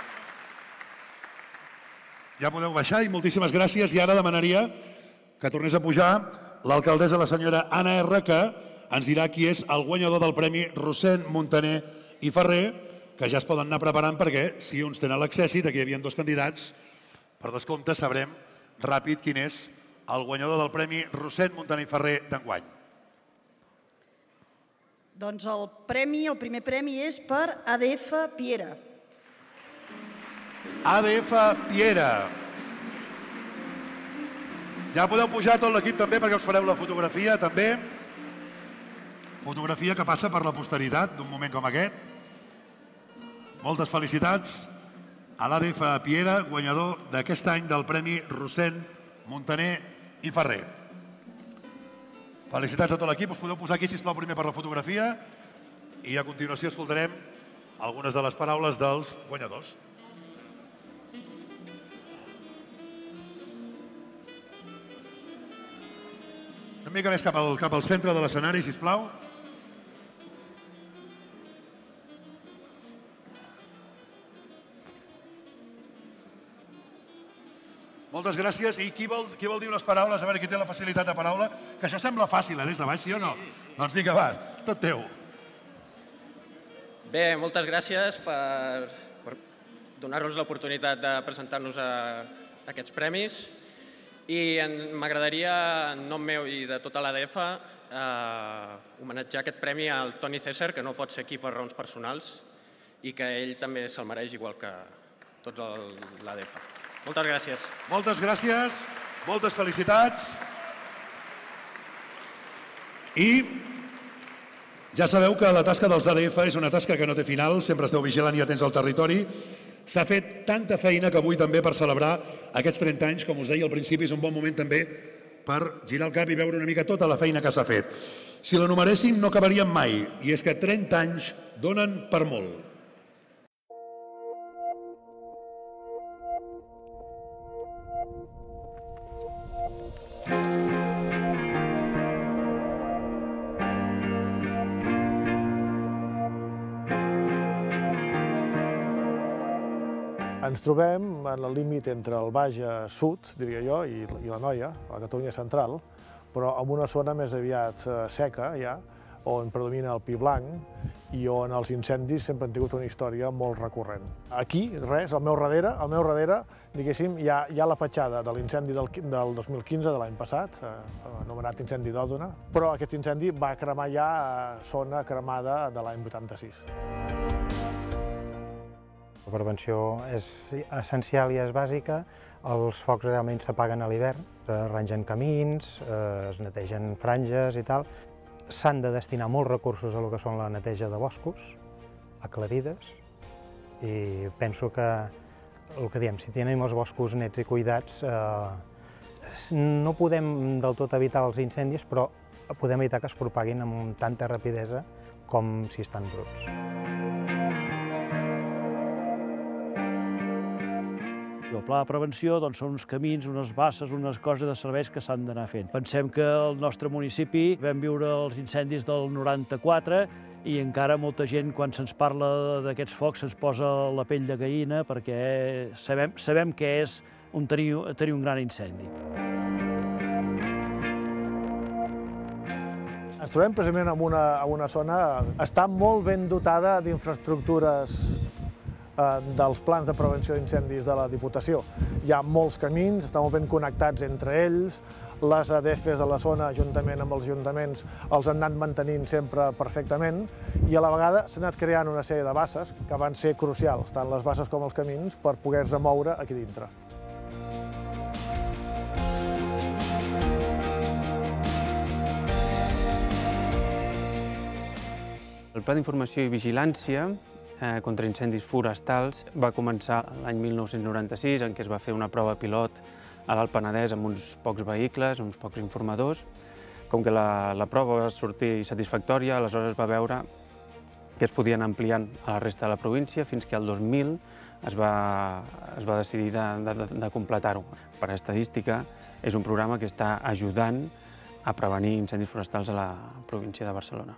Ja podeu baixar i moltíssimes gràcies. I ara demanaria que tornés a pujar l'alcaldessa, la senyora Anna R., que ens dirà qui és el guanyador del Premi Rossend, Muntaner i Ferrer, que ja es poden anar preparant perquè si uns tenen l'accèssit, aquí hi havia dos candidats, per descompte sabrem ràpid quin és el guanyador del Premi Rossend, Muntaner i Ferrer d'enguany. Doncs el primer premi és per ADF Piera. ADF Piera. Ja podeu pujar tot l'equip també perquè us fareu la fotografia també. Fotografia que passa per la posteritat d'un moment com aquest. Moltes felicitats a l'ADF Piera, guanyador d'aquest any del Premi Rossend, Muntaner i Ferrer. Felicitats a tot l'equip. Us podeu posar aquí, sisplau, primer per la fotografia i a continuació escoltarem algunes de les paraules dels guanyadors. Una mica més cap al centre de l'escenari, sisplau. Moltes gràcies. I qui vol dir unes paraules? A veure, qui té la facilitat de paraula? Que això sembla fàcil, des de baix, sí o no? Doncs vinga, va, tot teu. Bé, moltes gràcies per donar-nos l'oportunitat de presentar-nos a aquests premis. I m'agradaria, en nom meu i de tota l'ADF, homenatjar aquest premi al Toni César, que no pot ser aquí per raons personals i que ell també se'l mereix, igual que tots l'ADF. Moltes gràcies. Moltes gràcies, moltes felicitats. I ja sabeu que la tasca dels ADF és una tasca que no té final, sempre esteu vigilant i atents al territori. S'ha fet tanta feina que avui també per celebrar aquests 30 anys, com us deia al principi, és un bon moment també per girar el cap i veure una mica tota la feina que s'ha fet. Si l'enumeréssim no acabaríem mai, i és que 30 anys donen per molt. Ens trobem en el límit entre el Bages Sud, diria jo, i l'Anoia, la Catalunya central, però en una zona més aviat seca, ja, on predomina el pi blanc i on els incendis sempre han tingut una història molt recurrent. Aquí, res, al meu darrere, diguéssim, hi ha la petjada de l'incendi del 2015, de l'any passat, anomenat incendi d'Òdona, però aquest incendi va cremar ja zona cremada de l'any 86. La prevenció és essencial i és bàsica. Els focs realment s'apaguen a l'hivern, s'arrangen camins, es netegen franges i tal. S'han de destinar molts recursos a lo que són la neteja de boscos, aclarides, i penso que el que diem, si tenim els boscos nets i cuidats, no podem del tot evitar els incendis, però podem evitar que es propaguin amb tanta rapidesa com si estan bruts. El pla de prevenció són uns camins, unes basses, unes coses de serveis que s'han d'anar fent. Pensem que al nostre municipi vam viure els incendis del 94 i encara molta gent, quan se'ns parla d'aquests focs, se'ns posa la pell de gallina perquè sabem què és tenir un gran incendi. Ens trobem precisament en una zona que està molt ben dotada d'infraestructures dels plans de prevenció d'incendis de la Diputació. Hi ha molts camins, estan molt ben connectats entre ells, les ADFs de la zona, juntament amb els ajuntaments, els han anat mantenint sempre perfectament i a la vegada s'han anat creant una sèrie de basses que van ser crucials, tant les basses com els camins, per poder-se moure aquí dintre. El Pla d'Informació i Vigilància contra incendis forestals va començar l'any 1996, en què es va fer una prova pilot a l'Alt Penedès amb uns pocs vehicles, uns pocs informadors. Com que la prova va sortir satisfactòria, aleshores es va veure que es podien ampliar a la resta de la província fins que el 2000 es va decidir de completar-ho. Per estadística, és un programa que està ajudant a prevenir incendis forestals a la província de Barcelona.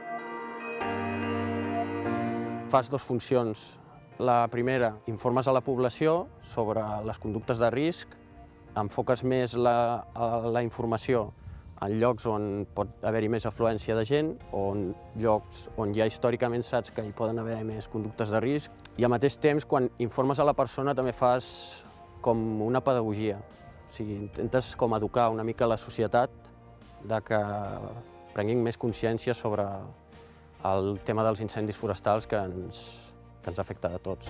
Fas dues funcions. La primera, informes a la població sobre les conductes de risc, enfoques més la informació en llocs on pot haver-hi més afluència de gent, o en llocs on ja històricament saps que hi poden haver més conductes de risc, i al mateix temps, quan informes a la persona, també fas com una pedagogia. O sigui, intentes com educar una mica la societat de que prenguin més consciència sobre el tema dels incendis forestals que ens afecta a tots.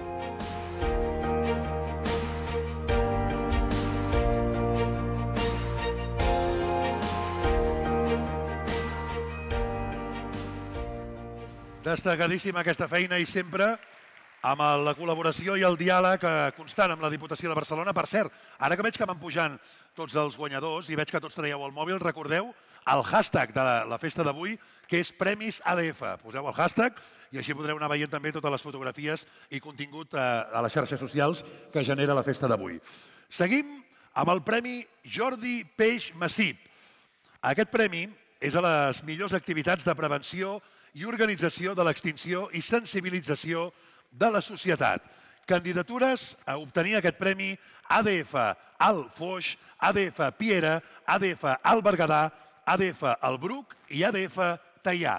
Destacadíssima aquesta feina i sempre amb la col·laboració i el diàleg constant amb la Diputació de Barcelona. Per cert, ara que veig que van pujant tots els guanyadors i veig que tots traieu el mòbil, recordeu el hashtag de la festa d'avui, que és Premis ADF. Poseu el hashtag i així podreu anar veient també totes les fotografies i contingut a les xarxes socials que genera la festa d'avui. Seguim amb el Premi Jordi Peix Massip. Aquest premi és a les millors activitats de prevenció i organització de l'extinció i sensibilització de la societat. Candidatures a obtenir aquest premi: ADF al Foix, ADF Piera, ADF al Berguedà, ADF al Bruc i ADF Teià.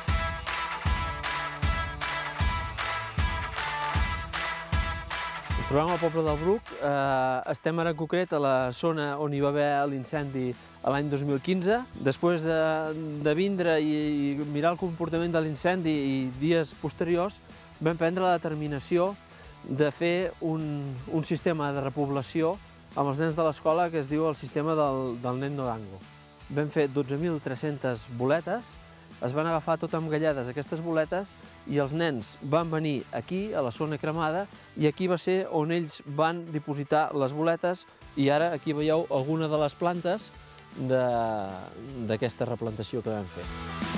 Ens trobem al poble del Bruc. Estem ara en concret a la zona on hi va haver l'incendi l'any 2015. Després de vindre i mirar el comportament de l'incendi i dies posteriors, vam prendre la determinació de fer un sistema de repoblació amb els nens de l'escola que es diu el sistema del nen Norango. Vam fer 12.300 boletes, es van agafar tot emgallades aquestes boletes i els nens van venir aquí, a la zona cremada, i aquí va ser on ells van dipositar les boletes i ara aquí veieu alguna de les plantes d'aquesta replantació que vam fer.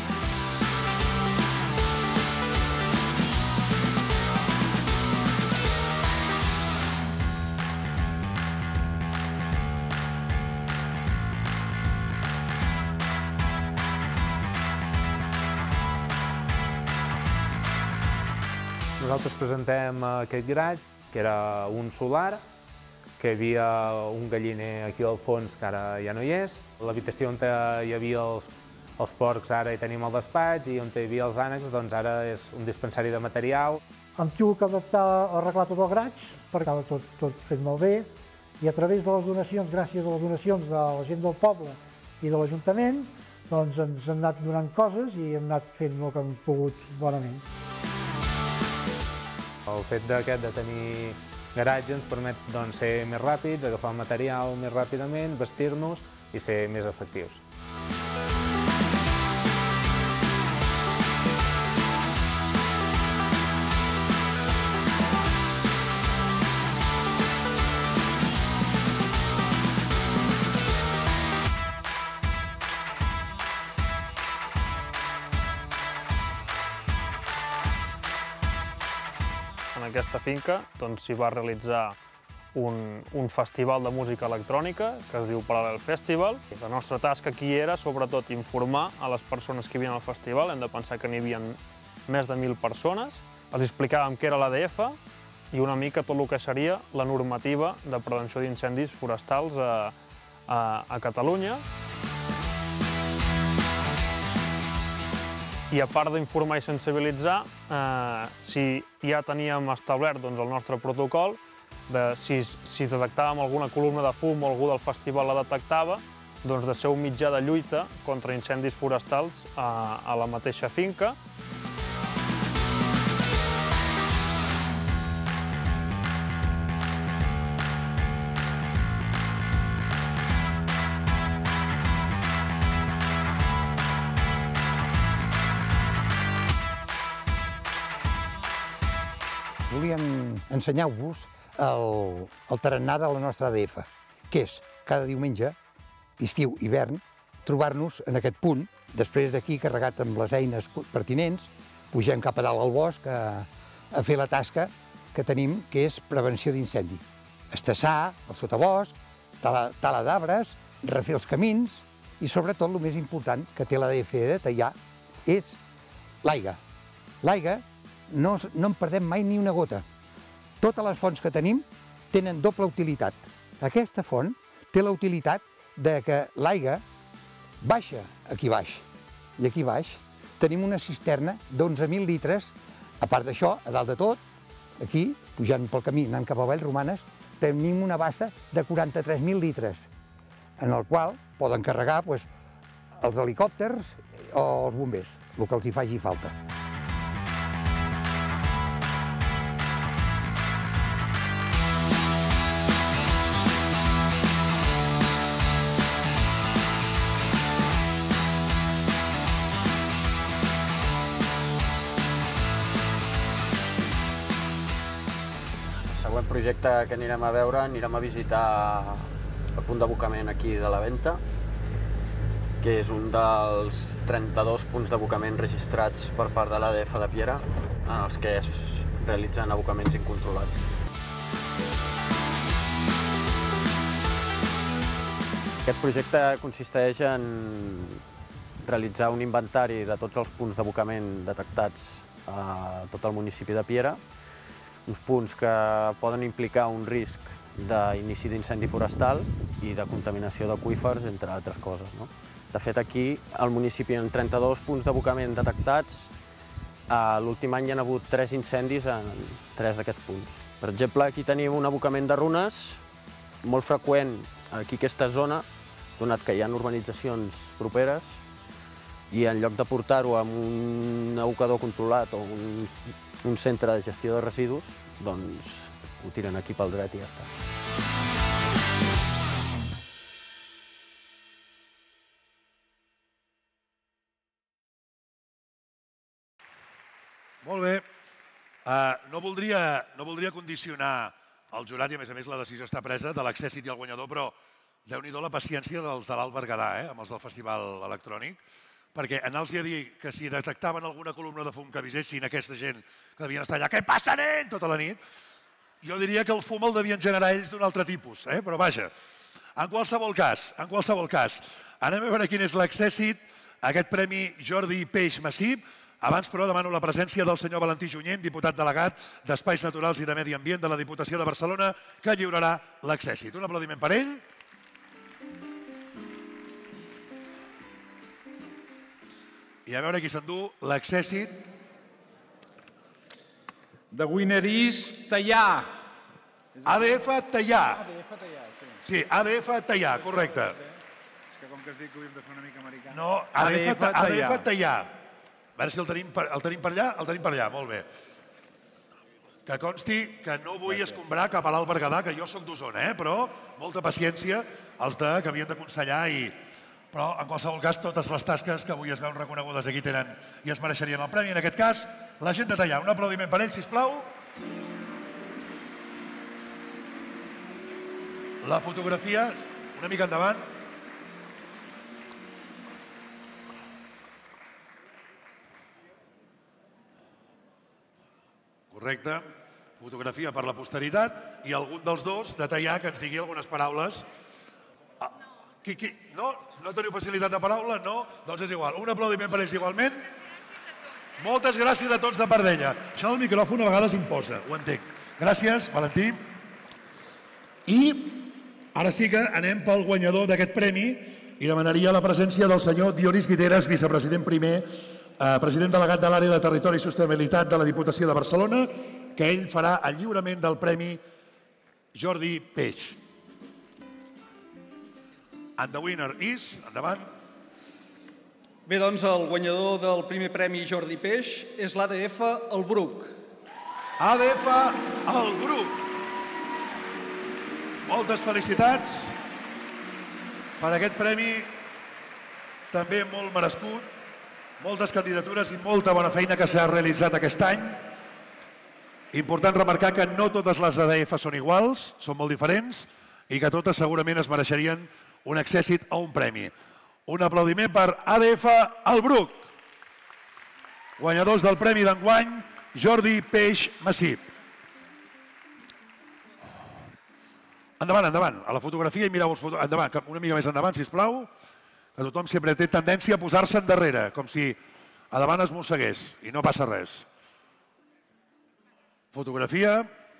Nosaltres presentem aquest garatge, que era un solar, que hi havia un galliner aquí al fons, que ara ja no hi és. L'habitació on hi havia els porcs ara hi tenim el despatx, i on hi havia els ànecs doncs ara és un dispensari de material. Hem tingut que arreglar tot el garatge, perquè estava tot fet molt bé, i a través de les donacions, gràcies a les donacions de la gent del poble i de l'Ajuntament, doncs ens han anat donant coses i hem anat fent el que hem pogut bonament. El fet de tenir garatge ens permet ser més ràpids, agafar material més ràpidament, vestir-nos i ser més efectius. En aquesta finca s'hi va realitzar un festival de música electrònica que es diu Paral·lel Festival. La nostra tasca aquí era sobretot informar a les persones que hi havia al festival. Hem de pensar que n'hi havia més de 1.000 persones. Els explicàvem què era l'ADF i una mica tot el que seria la normativa de prevenció d'incendis forestals a Catalunya. I a part d'informar i sensibilitzar, si ja teníem establert el nostre protocol, si detectàvem alguna columna de fum o algú del festival la detectava, de ser un mitjà de lluita contra incendis forestals a la mateixa finca. Volíem ensenyar-vos el tarannà de la nostra ADF, que és cada diumenge, estiu, hivern, trobar-nos en aquest punt, després d'aquí carregat amb les eines pertinents, pugem cap a dalt al bosc a fer la tasca que tenim, que és prevenció d'incendi. Estassar el sotabosc, tala d'arbres, refer els camins i, sobretot, el més important que té l'ADF de tallar és l'aigua. L'aigua no en perdem mai ni una gota. Totes les fonts que tenim tenen doble utilitat. Aquesta font té la utilitat que l'aigua baixa aquí baix. I aquí baix tenim una cisterna d'11.000 litres. A part d'això, a dalt de tot, aquí, pujant pel camí, anant cap a Vallromanes, tenim una bassa de 43.000 litres, en el qual poden carregar els helicòpters o els bombers, el que els hi faci falta. El següent projecte que anirem a veure, anirem a visitar el punt d'abocament aquí de la Venta, que és un dels 32 punts d'abocament registrats per part de l'ADF de Piera, en els que es realitzen abocaments incontrolats. Aquest projecte consisteix en realitzar un inventari de tots els punts d'abocament detectats a tot el municipi de Piera, uns punts que poden implicar un risc d'inici d'incendi forestal i de contaminació d'aqüífers, entre altres coses. De fet, aquí al municipi hi ha 32 punts d'abocament detectats. L'últim any hi ha hagut 3 incendis en 3 d'aquests punts. Per exemple, aquí tenim un abocament de runes, molt freqüent aquí a aquesta zona, donat que hi ha urbanitzacions properes, i en lloc de portar-ho amb un abocador controlat o un centre de gestió de residus, doncs ho tiren aquí pel dret i ja està. Molt bé. No voldria condicionar el jurat, i a més la decisió està presa, de l'Accessit i el guanyador, però déu-n'hi-do la paciència dels de l'Alt Berguedà, amb els del Festival Electrònic, perquè anar-los a dir que si detectaven alguna columna de fum que avisessin aquesta gent que devien estar allà, què passa, nen?, tota la nit, jo diria que el fum el devien generar ells d'un altre tipus, però vaja. En qualsevol cas, anem a veure quin és l'Accessit, aquest Premi Jordi Peix Massip. Abans, però, demano la presència del senyor Valentí Junyent, diputat delegat d'Espais Naturals i de Medi Ambient de la Diputació de Barcelona, que lliurarà l'Accessit. Un aplaudiment per ell. I a veure qui s'endú l'Accessit. The winner is Teià. ADF Teià. ADF Teià, sí. Sí, ADF Teià, correcte. És que com que has dit que ho havíem de fer una mica americà. No, ADF Teià. A veure si el tenim per allà. El tenim per allà, molt bé. Que consti que no vull escombrar cap a l'Alt Berguedà, que jo soc d'Osona, però molta paciència els que havien d'aconsellar però en qualsevol cas totes les tasques que avui es veuen reconegudes aquí tenen i es mereixerien el premi. En aquest cas, la gent de Teià. Un aplaudiment per ells, sisplau. La fotografia, una mica endavant. Correcte. Fotografia per la posteritat i algun dels dos de Teià que ens digui algunes paraules. No? No teniu facilitat de paraula? No? Doncs és igual. Un aplaudiment per ells igualment. Moltes gràcies a tots de part d'ella. Això del micròfon a vegades imposa, ho entenc. Gràcies, Valentí. I ara sí que anem pel guanyador d'aquest premi i demanaria la presència del senyor Dionís Guiteras, vicepresident primer, president delegat de l'àrea de Territori i Sostenibilitat de la Diputació de Barcelona, que ell farà el lliurament del Premi Jordi Peix. And the winner is... Endavant. Bé, doncs el guanyador del primer Premi Jordi Peix és l'ADF El Bruc. ADF El Bruc. Moltes felicitats per aquest premi, també molt merescut, moltes candidatures i molta bona feina que s'ha realitzat aquest any. Important remarcar que no totes les ADF són iguals, són molt diferents i que totes segurament es mereixerien un accèssit o un premi. Un aplaudiment per ADF El Bruc, guanyadors del premi d'enguany, Jordi Peix Massip. Endavant, endavant, a la fotografia i mireu els fotografies. Endavant, una mica més endavant, sisplau, que tothom sempre té tendència a posar-se endarrere, com si a davant es mossegués i no passa res. Fotografia.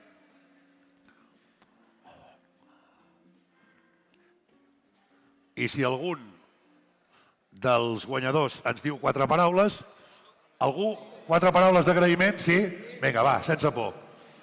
I si algun dels guanyadors ens diu 4 paraules, algú, 4 paraules d'agraïment, sí? Vinga, va, sense por.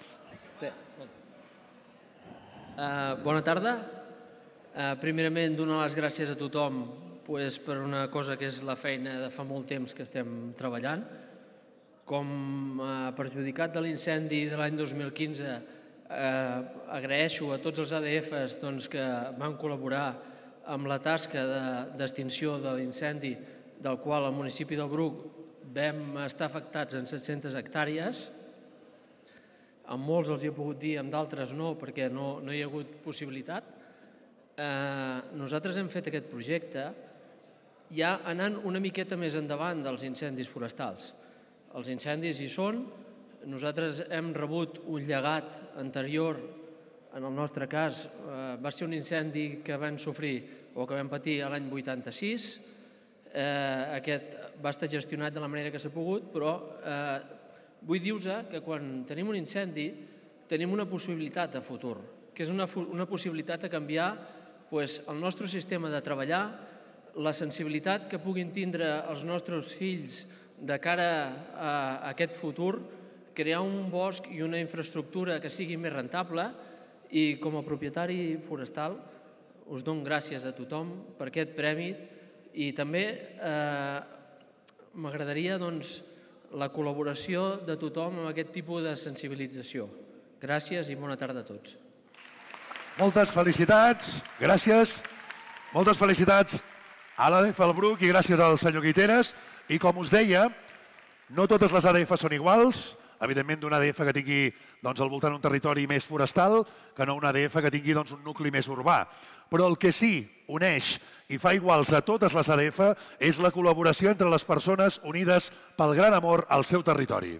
Bona tarda. Primerament, donar les gràcies a tothom per una cosa que és la feina de fa molt temps que estem treballant. Com a perjudicat de l'incendi de l'any 2015, agraeixo a tots els ADFs que van col·laborar amb la tasca d'extinció de l'incendi del qual al municipi del Bruc vam estar afectats en 700 hectàrees. Amb molts els hi he pogut dir, amb d'altres no, perquè no hi ha hagut possibilitat. Nosaltres hem fet aquest projecte ja anant una miqueta més endavant dels incendis forestals. Els incendis hi són, nosaltres hem rebut un llegat anterior, en el nostre cas va ser un incendi que vam sofrir o que vam patir l'any 86, aquest va estar gestionat de la manera que s'ha pogut, però vull dir-vos que quan tenim un incendi tenim una possibilitat de futur, que és una possibilitat de canviar el nostre sistema de treballar, la sensibilitat que puguin tindre els nostres fills de cara a aquest futur, crear un bosc i una infraestructura que sigui més rentable, i com a propietari forestal us dono gràcies a tothom per aquest premi i també m'agradaria la col·laboració de tothom amb aquest tipus de sensibilització. Gràcies i bona tarda a tots. Moltes felicitats, gràcies. Moltes felicitats a l'ADF El Bruc i gràcies al senyor Guiteras. I com us deia, no totes les ADF són iguals. Evidentment, d'una ADF que tingui al voltant un territori més forestal que no una ADF que tingui un nucli més urbà. Però el que sí uneix i fa iguals a totes les ADF és la col·laboració entre les persones unides pel gran amor al seu territori.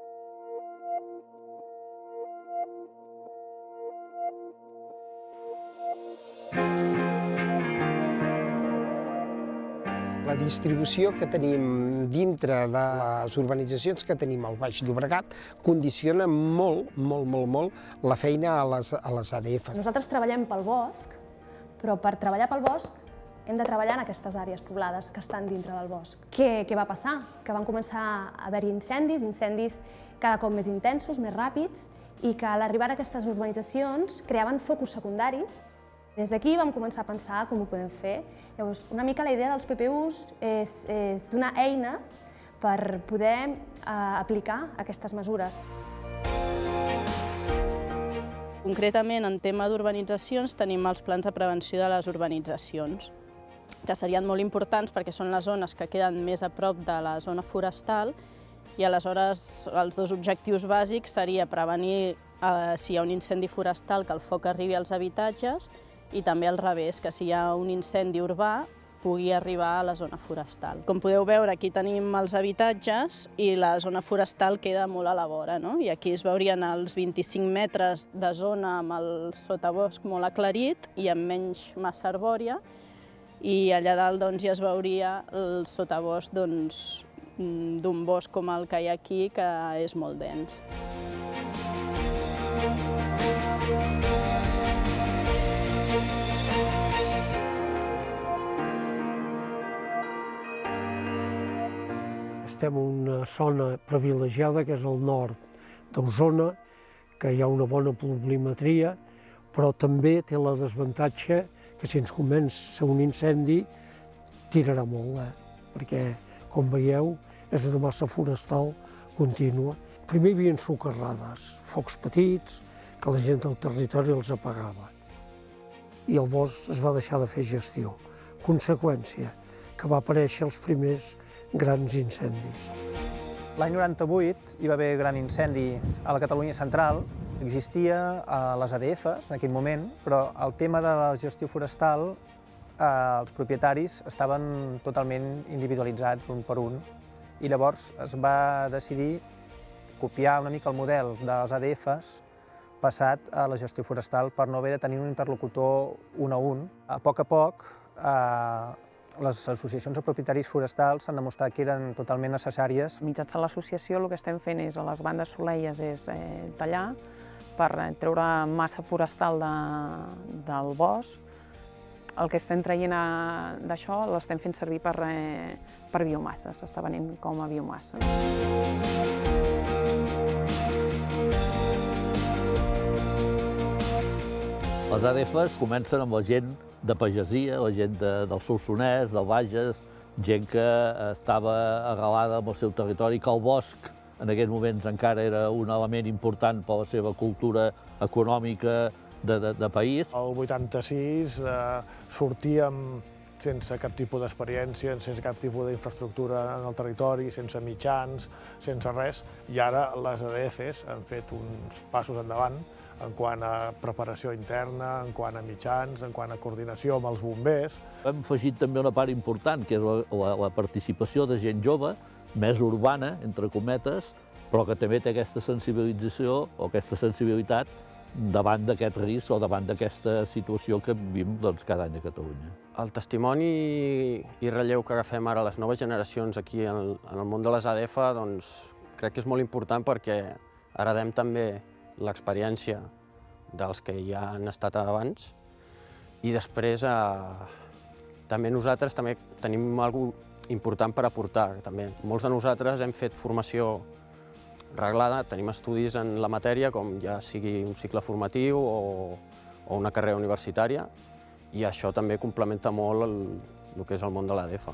La distribució que tenim dintre de les urbanitzacions que tenim al Baix Llobregat condiciona molt la feina a les ADF. Nosaltres treballem pel bosc, però per treballar pel bosc hem de treballar en aquestes àrees poblades que estan dintre del bosc. Què va passar? Que van començar a haver-hi incendis cada cop més intensos, més ràpids, i que a l'arribar a aquestes urbanitzacions creaven focus secundaris. Des d'aquí vam començar a pensar com ho podem fer. Llavors, una mica la idea dels PPUs és donar eines per poder aplicar aquestes mesures. Concretament, en tema d'urbanitzacions, tenim els plans de prevenció de les urbanitzacions, que serien molt importants perquè són les zones que queden més a prop de la zona forestal i aleshores els dos objectius bàsics seria prevenir si hi ha un incendi forestal que el foc arribi als habitatges i també al revés, que si hi ha un incendi urbà pugui arribar a la zona forestal. Com podeu veure, aquí tenim els habitatges i la zona forestal queda molt a la vora, no? I aquí es veurien els 25 metres de zona amb el sotabosc molt aclarit i amb menys massa arbòria, i allà dalt ja es veuria el sotabosc d'un bosc com el que hi ha aquí, que és molt dens. Estem en una zona privilegiada, que és el nord d'Osona, que hi ha una bona pluviometria, però també té la desavantatge que si ens comença un incendi tirarà molt, perquè, com veieu, és una massa forestal contínua. Primer hi havia socarrades, focs petits, que la gent del territori els apagava. I el bosc es va deixar de fer gestió. Conseqüència, que va aparèixer els primers grans incendis. L'any 98 hi va haver gran incendi a la Catalunya central. Existia a les ADFs en aquell moment, però el tema de la gestió forestal, els propietaris estaven totalment individualitzats un per un, i llavors es va decidir copiar una mica el model de les ADFs passat a la gestió forestal per no haver de tenir un interlocutor un a un. A poc, les associacions de propietaris forestals s'han demostrat que eren totalment necessàries. Mitjançant l'associació el que estem fent és a les bandes soleies tallar per treure massa forestal del bosc. El que estem traient d'això l'estem fent servir per biomassa, s'està venent com a biomassa. Les ADFs comencen amb la gent de pagesia, la gent del Solsonès, del Bages, gent que estava arrelada amb el seu territori, que el bosc en aquests moments encara era un element important per la seva cultura econòmica de país. El 86 sortíem sense cap tipus d'experiència, sense cap tipus d'infraestructura en el territori, sense mitjans, sense res, i ara les ADFs han fet uns passos endavant en quant a preparació interna, en quant a mitjans, en quant a coordinació amb els bombers. Hem afegit també una part important, que és la participació de gent jove, més urbana, entre cometes, però que també té aquesta sensibilització o aquesta sensibilitat davant d'aquest risc o davant d'aquesta situació que vivim cada any a Catalunya. El testimoni i relleu que agafem ara les noves generacions aquí en el món de les ADF crec que és molt important perquè heredem també l'experiència dels que ja han estat abans i després també nosaltres tenim alguna cosa important per aportar. Molts de nosaltres hem fet formació reglada, tenim estudis en la matèria, com ja sigui un cicle formatiu o una carrera universitària, i això també complementa molt el que és el món de l'ADF.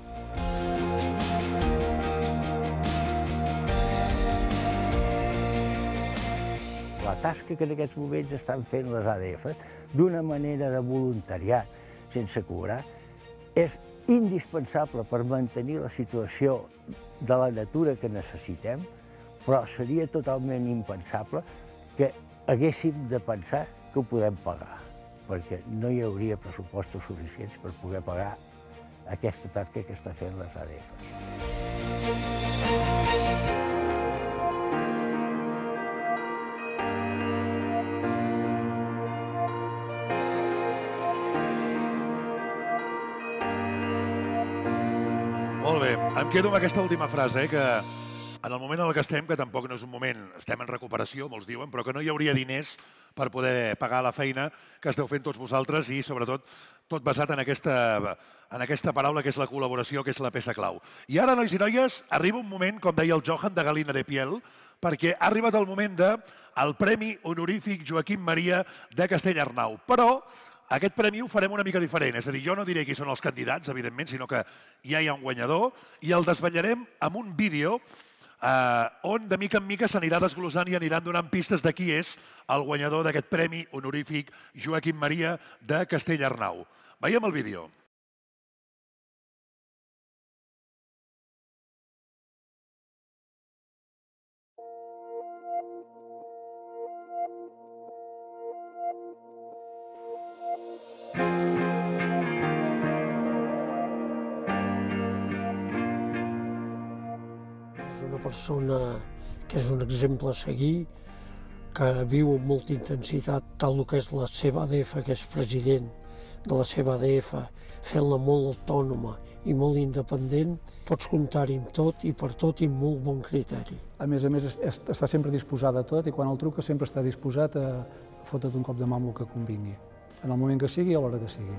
La tasca que en aquests moments estan fent les ADFs, d'una manera de voluntariat, sense cobrar, és indispensable per mantenir la situació de la natura que necessitem, però seria totalment impensable que haguéssim de pensar que ho podem pagar, perquè no hi hauria pressupostos suficients per poder pagar aquesta tasca que està fent les ADFs. Molt bé, em quedo amb aquesta última frase, que en el moment en què estem, que tampoc no és un moment, estem en recuperació, molts diuen, però que no hi hauria diners per poder pagar la feina que esteu fent tots vosaltres i, sobretot, tot basat en aquesta paraula que és la col·laboració, que és la peça clau. I ara, nois i noies, arriba un moment, com deia el Johan de Galina de Piel, perquè ha arribat el moment del Premi Honorífic Joaquim Maria de Castellarnau. Però aquest premi ho farem una mica diferent, és a dir, jo no diré qui són els candidats, evidentment, sinó que ja hi ha un guanyador i el desvetllarem amb un vídeo on de mica en mica s'anirà desglossant i aniran donant pistes de qui és el guanyador d'aquest Premi Honorífic Joaquim Maria de Castellarnau. Veiem el vídeo. És una persona que és un exemple a seguir, que viu amb molta intensitat tal el que és la seva ADF, que és president de la seva ADF, fent-la molt autònoma i molt independent. Pots comptar-hi amb tot i per tot i amb molt bon criteri. A més, està sempre disposada a tot i quan el truca sempre està disposat a fotre't un cop de mà amb el que convingui. En el moment que sigui i a l'hora que sigui.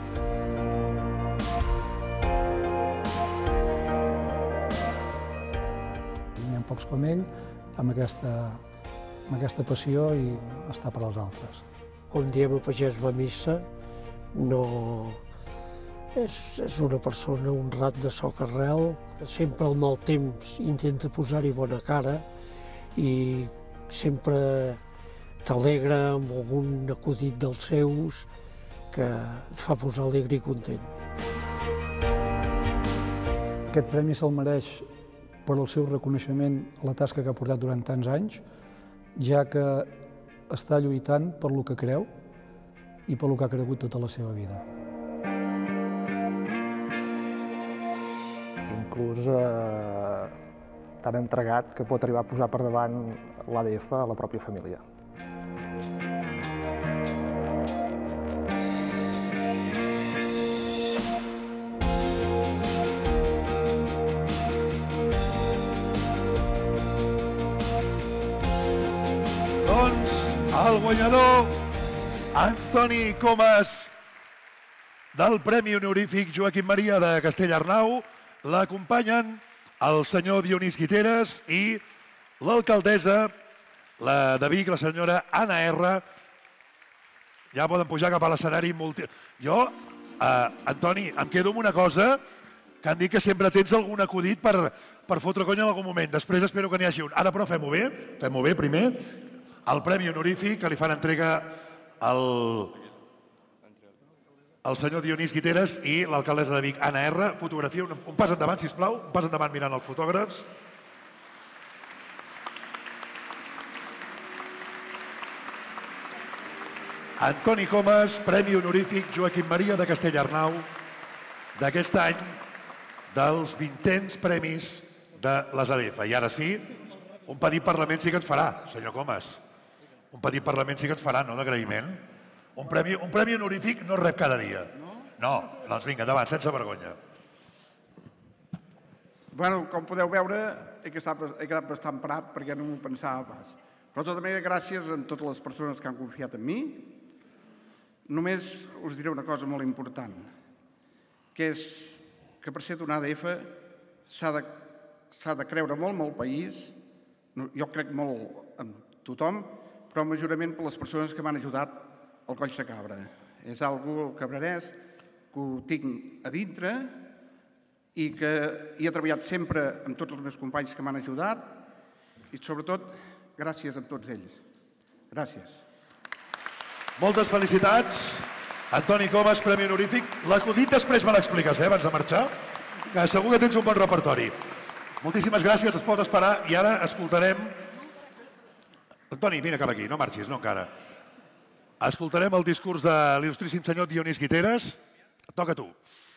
N'hi ha pocs com ell, amb aquesta passió i estar per als altres. Com diem a Pagès va a missa, no... És una persona honrat de soc arrel, sempre al mal temps intenta posar-hi bona cara i sempre t'alegra amb algun acudit dels seus que et fa posar alegre i content. Aquest premi se'l mereix per el seu reconeixement a la tasca que ha portat durant tants anys, ja que està lluitant per lo que creu i per lo que ha cregut tota la seva vida. Inclús tan entregat que pot arribar a posar per davant l'ADF a la pròpia família. Doncs el guanyador, Antoni Comas, del Premi Honorífic Joaquim Maria de Castellarnau, l'acompanyen el senyor Dionís Guiteres i l'alcaldessa de Vic, la senyora Anna R. Ja poden pujar cap a l'escenari. Jo, Antoni, em quedo amb una cosa, que han dit que sempre tens algun acudit per fotre conya en algun moment. Després espero que n'hi hagi un. Ara, però, fem-ho bé primer. El Premi Honorífic que li fan entrega el senyor Dionís Guiteres i l'alcaldessa de Vic, Anna R. Fotografia, un pas endavant, sisplau, un pas endavant mirant els fotògrafs. Antoni Comas, Premi Honorífic Joaquim Maria de Castellarnau, d'aquest any, dels 20ens premis de les ADF. I ara sí, un petit parlament sí que ens farà, senyor Comas. Un petit parlament sí que ens farà, no, d'agraïment. Un premi honorífic no es rep cada dia. No, doncs vinga, endavant, sense vergonya. Bueno, com podeu veure, he quedat bastant parat perquè no m'ho pensava pas. Però de tota manera, gràcies a totes les persones que han confiat en mi. Només us diré una cosa molt important, que és que per ser d'un ADF s'ha de creure molt en el país, jo crec molt en tothom, però majorment per les persones que m'han ajudat al Coll de Cabra. És algo cabrerès que ho tinc a dintre i que hi he treballat sempre amb tots els meus companys que m'han ajudat i, sobretot, gràcies a tots ells. Gràcies. Moltes felicitats. Antoni Comas, Premi Honorífic. L'acudit després me l'expliques, abans de marxar, que segur que tens un bon repertori. Moltíssimes gràcies, es pot esperar, i ara escoltarem... Antoni, vine cap aquí, no marxis, no encara. Escoltarem el discurs de l'il·lustríssim senyor Dionís Guiteras. Toca a tu.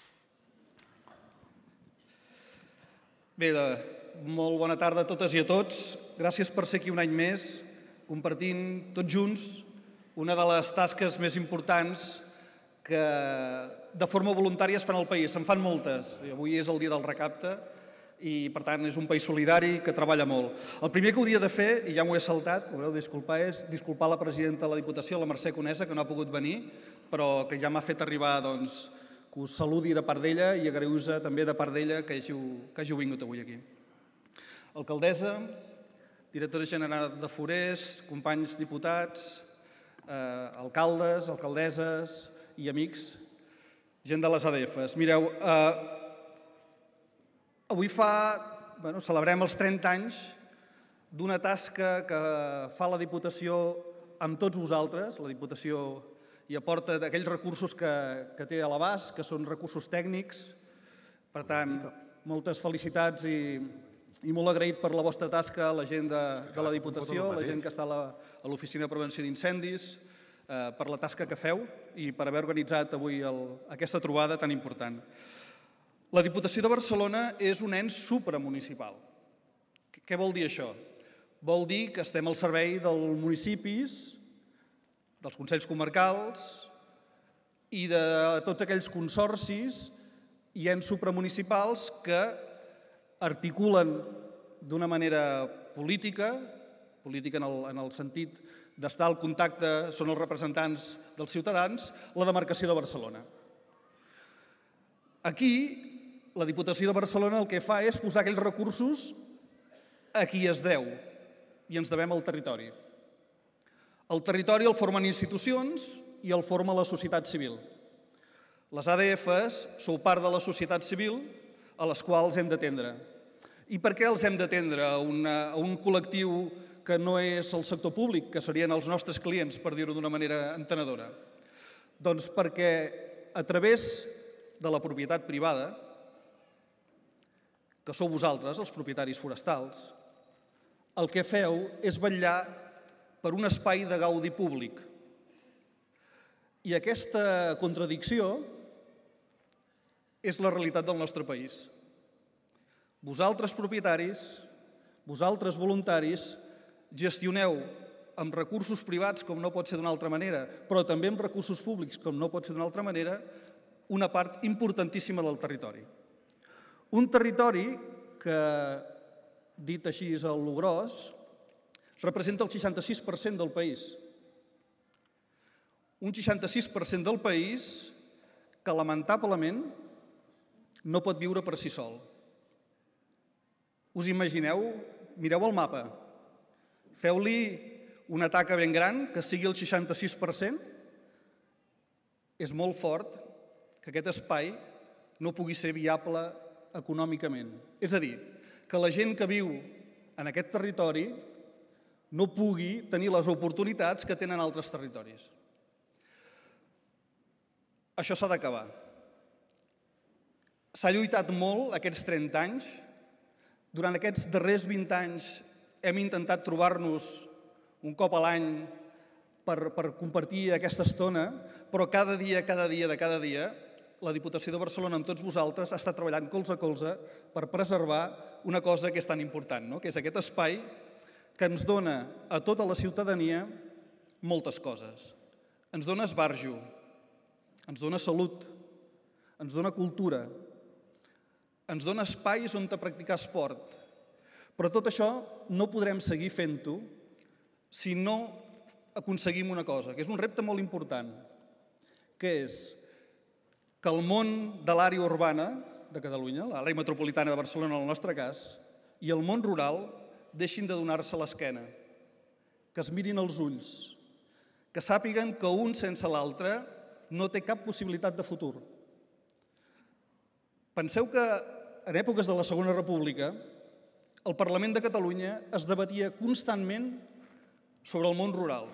Bé, molt bona tarda a totes i a tots. Gràcies per ser aquí un any més, compartint tots junts una de les tasques més importants que de forma voluntària es fan al país. Se'n fan moltes. Avui és el dia del recapte i, per tant, és un país solidari que treballa molt. El primer que hauria de fer, i ja m'ho he saltat, ho heu de disculpar, és disculpar la presidenta de la Diputació, la Mercè Conesa, que no ha pogut venir, però que ja m'ha fet arribar que us saludi de part d'ella i agraïu-vos també de part d'ella que hàgiu vingut avui aquí. Alcaldessa, directora general de Forest, companys diputats, alcaldes, alcaldesses i amics, gent de les ADFs. Mireu, avui celebrem els 30 anys d'una tasca que fa la Diputació amb tots vosaltres. La Diputació hi aporta aquells recursos que té a l'abast, que són recursos tècnics. Per tant, moltes felicitats i molt agraït per la vostra tasca a la gent de la Diputació, a la gent que està a l'Oficina de Prevenció d'Incendis, per la tasca que feu i per haver organitzat avui aquesta trobada tan important. La Diputació de Barcelona és un ens supramunicipal. Què vol dir això? Vol dir que estem al servei dels municipis, dels consells comarcals i de tots aquells consorcis i ens supramunicipals que articulen d'una manera política en el sentit d'estar al contacte, són els representants dels ciutadans, la demarcació de Barcelona. Aquí, la Diputació de Barcelona el que fa és posar aquells recursos a qui es deu i ens devem al territori. El territori el formen institucions i el forma la societat civil. Les ADFs sou part de la societat civil a les quals hem d'atendre. I per què els hem d'atendre a un col·lectiu que no és el sector públic, que serien els nostres clients, per dir-ho d'una manera entenedora? Doncs perquè a través de la propietat privada, que sou vosaltres, els propietaris forestals, el que feu és vetllar per un espai de gaudi públic. I aquesta contradicció és la realitat del nostre país. Vosaltres, propietaris, vosaltres, voluntaris, gestioneu amb recursos privats, com no pot ser d'una altra manera, però també amb recursos públics, com no pot ser d'una altra manera, una part importantíssima del territori. Un territori que, dit així a lo gros, representa el 66% del país. Un 66% del país que, lamentablement, no pot viure per si sol. Us imagineu? Mireu el mapa. Feu-li una taca ben gran, que sigui el 66%. És molt fort que aquest espai no pugui ser viable econòmicament. És a dir, que la gent que viu en aquest territori no pugui tenir les oportunitats que tenen altres territoris. Això s'ha d'acabar. S'ha lluitat molt aquests 30 anys. Durant aquests darrers 20 anys hem intentat trobar-nos un cop a l'any per compartir aquesta estona, però cada dia, la Diputació de Barcelona amb tots vosaltres ha estat treballant colze a colze per preservar una cosa que és tan important, que és aquest espai que ens dona a tota la ciutadania moltes coses. Ens dona esbarjo, ens dona salut, ens dona cultura, ens dona espais on practicar esport. Però tot això no podrem seguir fent-ho si no aconseguim una cosa, que és un repte molt important, que és que el món de l'àrea urbana de Catalunya, l'àrea metropolitana de Barcelona en el nostre cas, i el món rural deixin de donar-se l'esquena, que es mirin als ulls, que sàpiguen que un sense l'altre no té cap possibilitat de futur. Penseu que en èpoques de la Segona República el Parlament de Catalunya es debatia constantment sobre el món rural.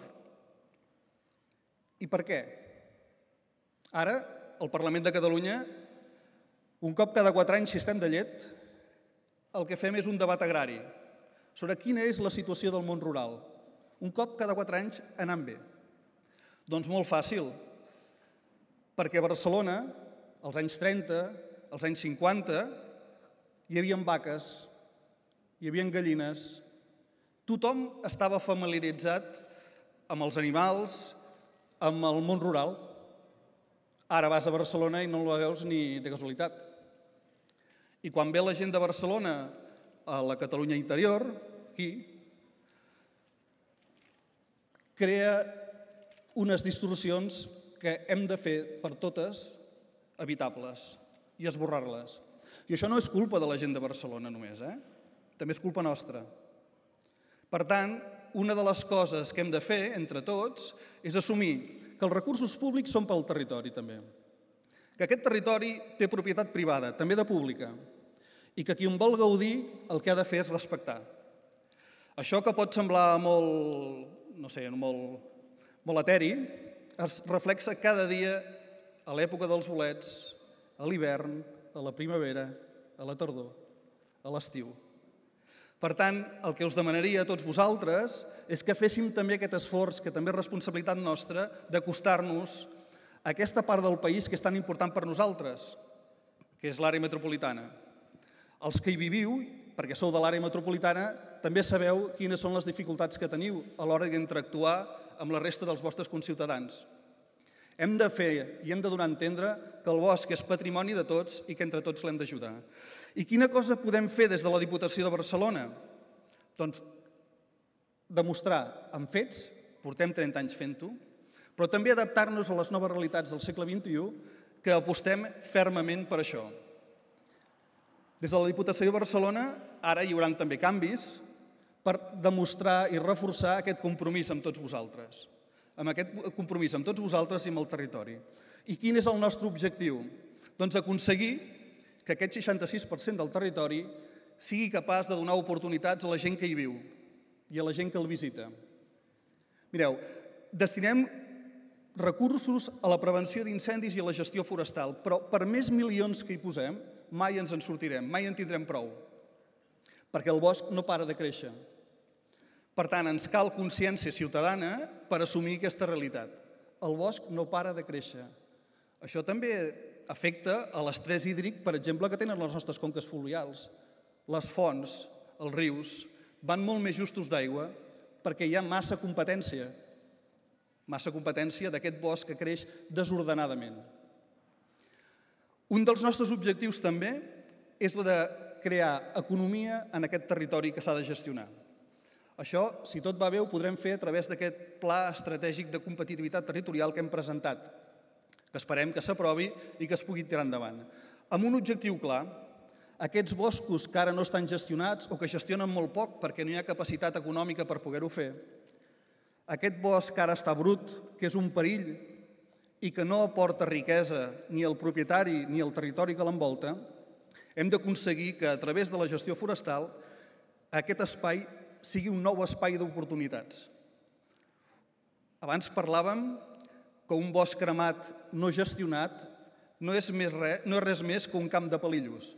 I per què? Ara, al Parlament de Catalunya, un cop cada 4 anys, si estem de llet, el que fem és un debat agrari sobre quina és la situació del món rural. Un cop cada 4 anys anant bé. Doncs molt fàcil, perquè a Barcelona, als anys 30, als anys 50, hi havia vaques, hi havia gallines, tothom estava familiaritzat amb els animals, amb el món rural. Ara vas a Barcelona i no la veus ni de casualitat. I quan ve la gent de Barcelona a la Catalunya interior, aquí, crea unes distorsions que hem de fer per totes evitables i esborrar-les. I això no és culpa de la gent de Barcelona només, també és culpa nostra. Per tant, una de les coses que hem de fer, entre tots, és assumir que els recursos públics són pel territori, també. Que aquest territori té propietat privada, també de pública, i que qui en vol gaudir el que ha de fer és respectar. Això que pot semblar molt, no sé, molt eteri, es reflexa cada dia a l'època dels bolets, a l'hivern, a la primavera, a la tardor, a l'estiu. Per tant, el que us demanaria a tots vosaltres és que féssim també aquest esforç, que també és responsabilitat nostra, d'acostar-nos a aquesta part del país que és tan important per nosaltres, que és l'àrea metropolitana. Els que hi viviu, perquè sou de l'àrea metropolitana, també sabeu quines són les dificultats que teniu a l'hora d'interactuar amb la resta dels vostres conciutadans. Hem de fer i hem de donar a entendre que el bosc és patrimoni de tots i que entre tots l'hem d'ajudar. I quina cosa podem fer des de la Diputació de Barcelona? Doncs demostrar amb fets, portem 30 anys fent-ho, però també adaptar-nos a les noves realitats del segle XXI, que apostem fermament per això. Des de la Diputació de Barcelona, ara hi haurà també canvis per demostrar i reforçar aquest compromís amb tots vosaltres. Amb aquest compromís amb tots vosaltres i amb el territori. I quin és el nostre objectiu? Doncs aconseguir que aquest 66% del territori sigui capaç de donar oportunitats a la gent que hi viu i a la gent que el visita. Mireu, destinem recursos a la prevenció d'incendis i a la gestió forestal, però per més milions que hi posem, mai ens en sortirem, mai en tindrem prou, perquè el bosc no para de créixer. Per tant, ens cal consciència ciutadana per assumir aquesta realitat. El bosc no para de créixer. Això també afecta a l'estrès hídric, per exemple, que tenen les nostres conques fluvials. Les fonts, els rius, van molt més justos d'aigua perquè hi ha massa competència d'aquest bosc que creix desordenadament. Un dels nostres objectius també és el de crear economia en aquest territori que s'ha de gestionar. Això, si tot va bé, ho podrem fer a través d'aquest pla estratègic de competitivitat territorial que hem presentat, que esperem que s'aprovi i que es pugui tirar endavant. Amb un objectiu clar, aquests boscos que ara no estan gestionats o que gestionen molt poc perquè no hi ha capacitat econòmica per poder-ho fer, aquest bosc que ara està brut, que és un perill i que no aporta riquesa ni al propietari ni al territori que l'envolta, hem d'aconseguir que a través de la gestió forestal aquest espai sigui un nou espai d'oportunitats. Abans parlàvem que un bosc cremat no gestionat no és res més que un camp de pelillos.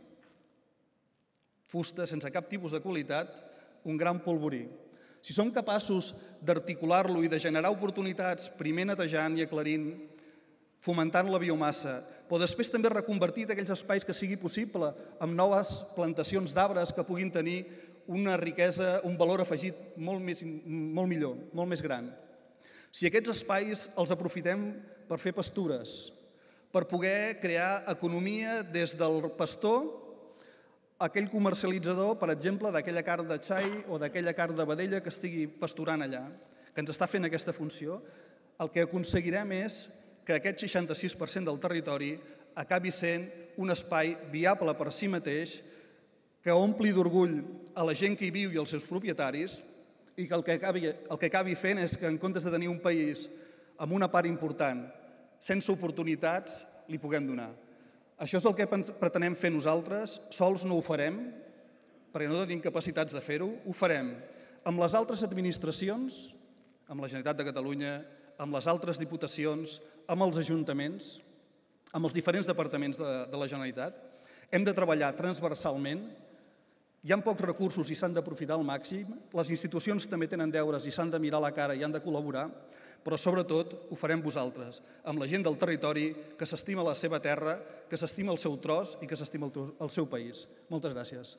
Fusta sense cap tipus de qualitat, un gran polvorí. Si som capaços d'articular-lo i de generar oportunitats, primer netejant i aclarint, fomentant la biomassa, però després també reconvertir aquells espais que sigui possible amb noves plantacions d'arbres que puguin tenir una riquesa, un valor afegit molt millor, molt més gran. Si aquests espais els aprofitem per fer pastures, per poder crear economia des del pastor a aquell comercialitzador, per exemple, d'aquella carn de xai o d'aquella carn de vedella que estigui pasturant allà, que ens està fent aquesta funció, el que aconseguirem és que aquest 66% del territori acabi sent un espai viable per si mateix, que ompli d'orgull a la gent que hi viu i als seus propietaris, i que el que acabi fent és que en comptes de tenir un país amb una part important, sense oportunitats, li puguem donar. Això és el que pretenem fer nosaltres, sols no ho farem, perquè no tenim capacitats de fer-ho, ho farem amb les altres administracions, amb la Generalitat de Catalunya, amb les altres diputacions, amb els ajuntaments, amb els diferents departaments de la Generalitat. Hem de treballar transversalment. Hi ha pocs recursos i s'han d'aprofitar al màxim. Les institucions també tenen deures i s'han de mirar a la cara i han de col·laborar, però sobretot ho farem vosaltres, amb la gent del territori que s'estima la seva terra, que s'estima el seu tros i que s'estima el seu país. Moltes gràcies.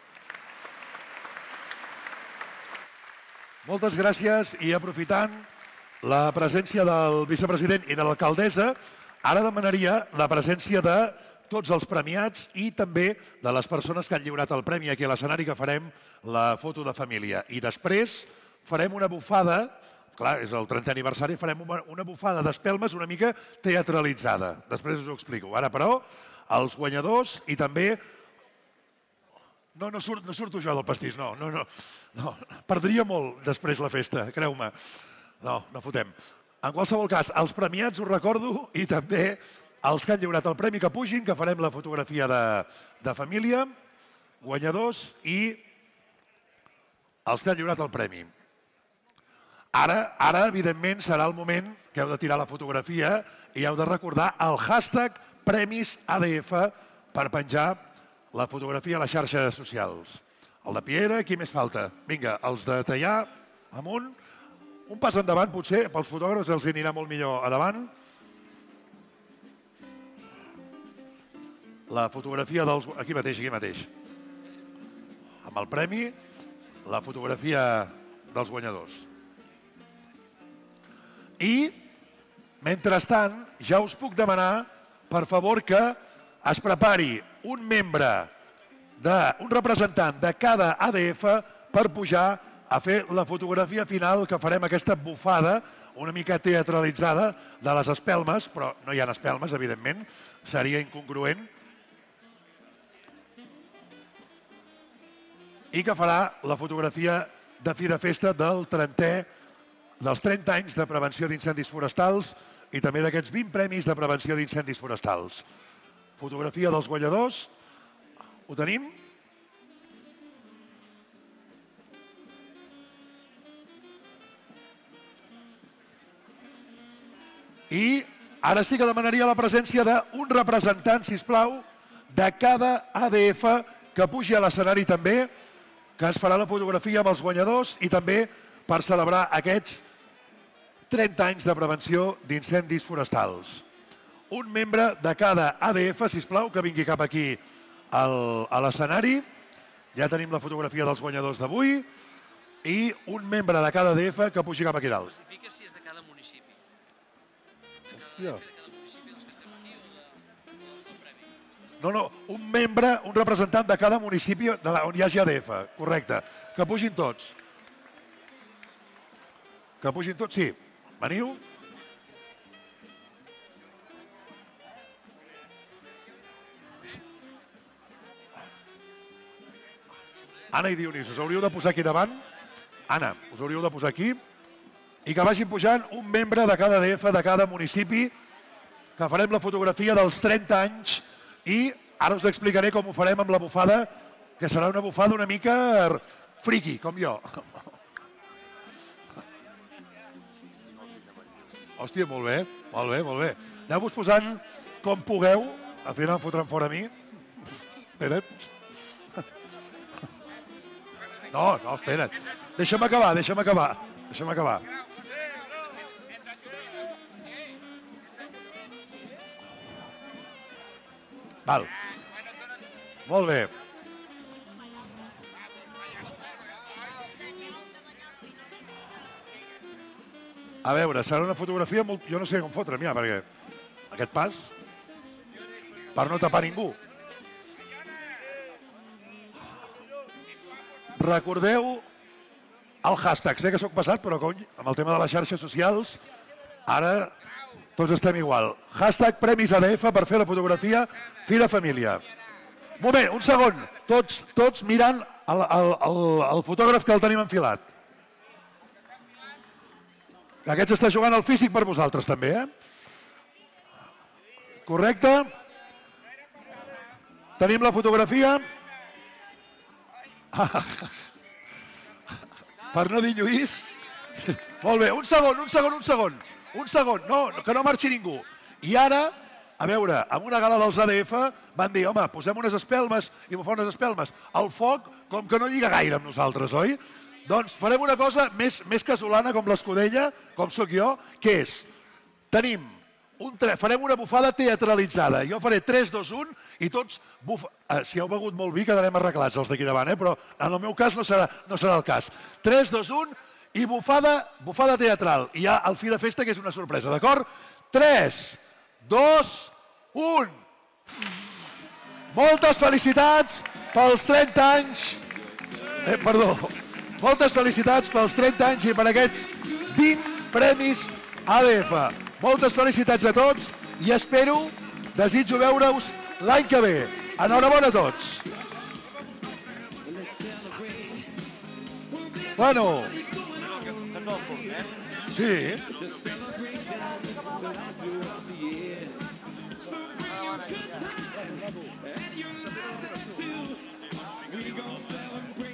Moltes gràcies i aprofitant la presència del vicepresident i de l'alcaldessa, ara demanaria la presència de tots els premiats i també de les persones que han lliurat el premi aquí a l'escenari, que farem la foto de família. I després farem una bufada, clar, és el 30è aniversari, farem una bufada d'espelmes una mica teatralitzada. Després us ho explico. Ara, però, els guanyadors i també... No surto jo del pastís, no. Perdria molt després la festa, creu-me. No fotem. En qualsevol cas, els premiats us recordo i també els que han lliurat el premi que pugin, que farem la fotografia de família, guanyadors i els que han lliurat el premi. Ara, evidentment, serà el moment que heu de tirar la fotografia i heu de recordar el hashtag Premis ADF per penjar la fotografia a les xarxes socials. El de Piera, qui més falta? Vinga, els de Teià, amunt. Un pas endavant, potser, pels fotògrafs els anirà molt millor a davant. La fotografia dels... Aquí mateix. Amb el premi, la fotografia dels guanyadors. I, mentrestant, ja us puc demanar, per favor, que es prepari un membre, un representant de cada ADF per pujar a fer la fotografia final que farem aquesta bufada una mica teatralitzada de les espelmes, però no hi ha espelmes, evidentment, seria incongruent, i que farà la fotografia de fi de festa dels 30 anys de prevenció d'incendis forestals i també d'aquests 20 premis de prevenció d'incendis forestals. Fotografia dels guanyadors. Ho tenim? I ara sí que demanaria la presència d'un representant, sisplau, de cada ADF que pugi a l'escenari també, que ens farà la fotografia amb els guanyadors i també per celebrar aquests 30 anys de prevenció d'incendis forestals. Un membre de cada ADF, sisplau, que vingui cap aquí a l'escenari. Ja tenim la fotografia dels guanyadors d'avui. I un membre de cada ADF que pugi cap aquí dalt. Especifica si és de cada municipi. Hòstia. No, un membre, un representant de cada municipi on hi hagi ADF, correcte. Que pugin tots. Que pugin tots, sí. Veniu. Anna i Dionís, us hauríeu de posar aquí davant. Anna, us hauríeu de posar aquí. I que vagin pujant un membre de cada ADF, de cada municipi, que farem la fotografia dels 30 anys i ara us explicaré com ho farem amb la bufada, que serà una bufada una mica friqui, com jo. Hòstia, molt bé. Aneu-vos posant com pugueu. Al final em fotran fora a mi. Espera't. No, espera't. Deixa'm acabar. Val. Molt bé. A veure, serà una fotografia molt... Jo no sé com fotre'm ja, perquè aquest pas, per no tapar ningú. Recordeu el hashtag. Sé que sóc passat, però cony, amb el tema de les xarxes socials, ara tots estem igual. Hashtag Premis ADF per fer la fotografia fi de família. Moment, un segon. Tots mirant el fotògraf que el tenim enfilat. Aquest està jugant al físic per vosaltres també, eh? Correcte? Tenim la fotografia. Per no dir Lluís. Molt bé, un segon. No, que no marxi ningú. I ara, a veure, amb una gala dels ADF van dir, home, posem unes espelmes i bufar unes espelmes. El foc, com que no lliga gaire amb nosaltres, oi? Doncs farem una cosa més casolana com l'escudella, com sóc jo, que és, farem una bufada teatralitzada. Jo faré 3, 2, 1 i tots si heu begut molt vi quedarem arreglats els d'aquí davant, però en el meu cas no serà el cas. 3, 2, 1 i bufada teatral. I ja el fi de festa, que és una sorpresa, d'acord? 3, 2, 1. Moltes felicitats pels 30 anys. Perdó. Moltes felicitats pels 30 anys i per aquests 20 premis ADF. Moltes felicitats a tots i desitjo veure-us l'any que ve. Enhorabona a tots. Bueno. Sí. We gon' celebrate.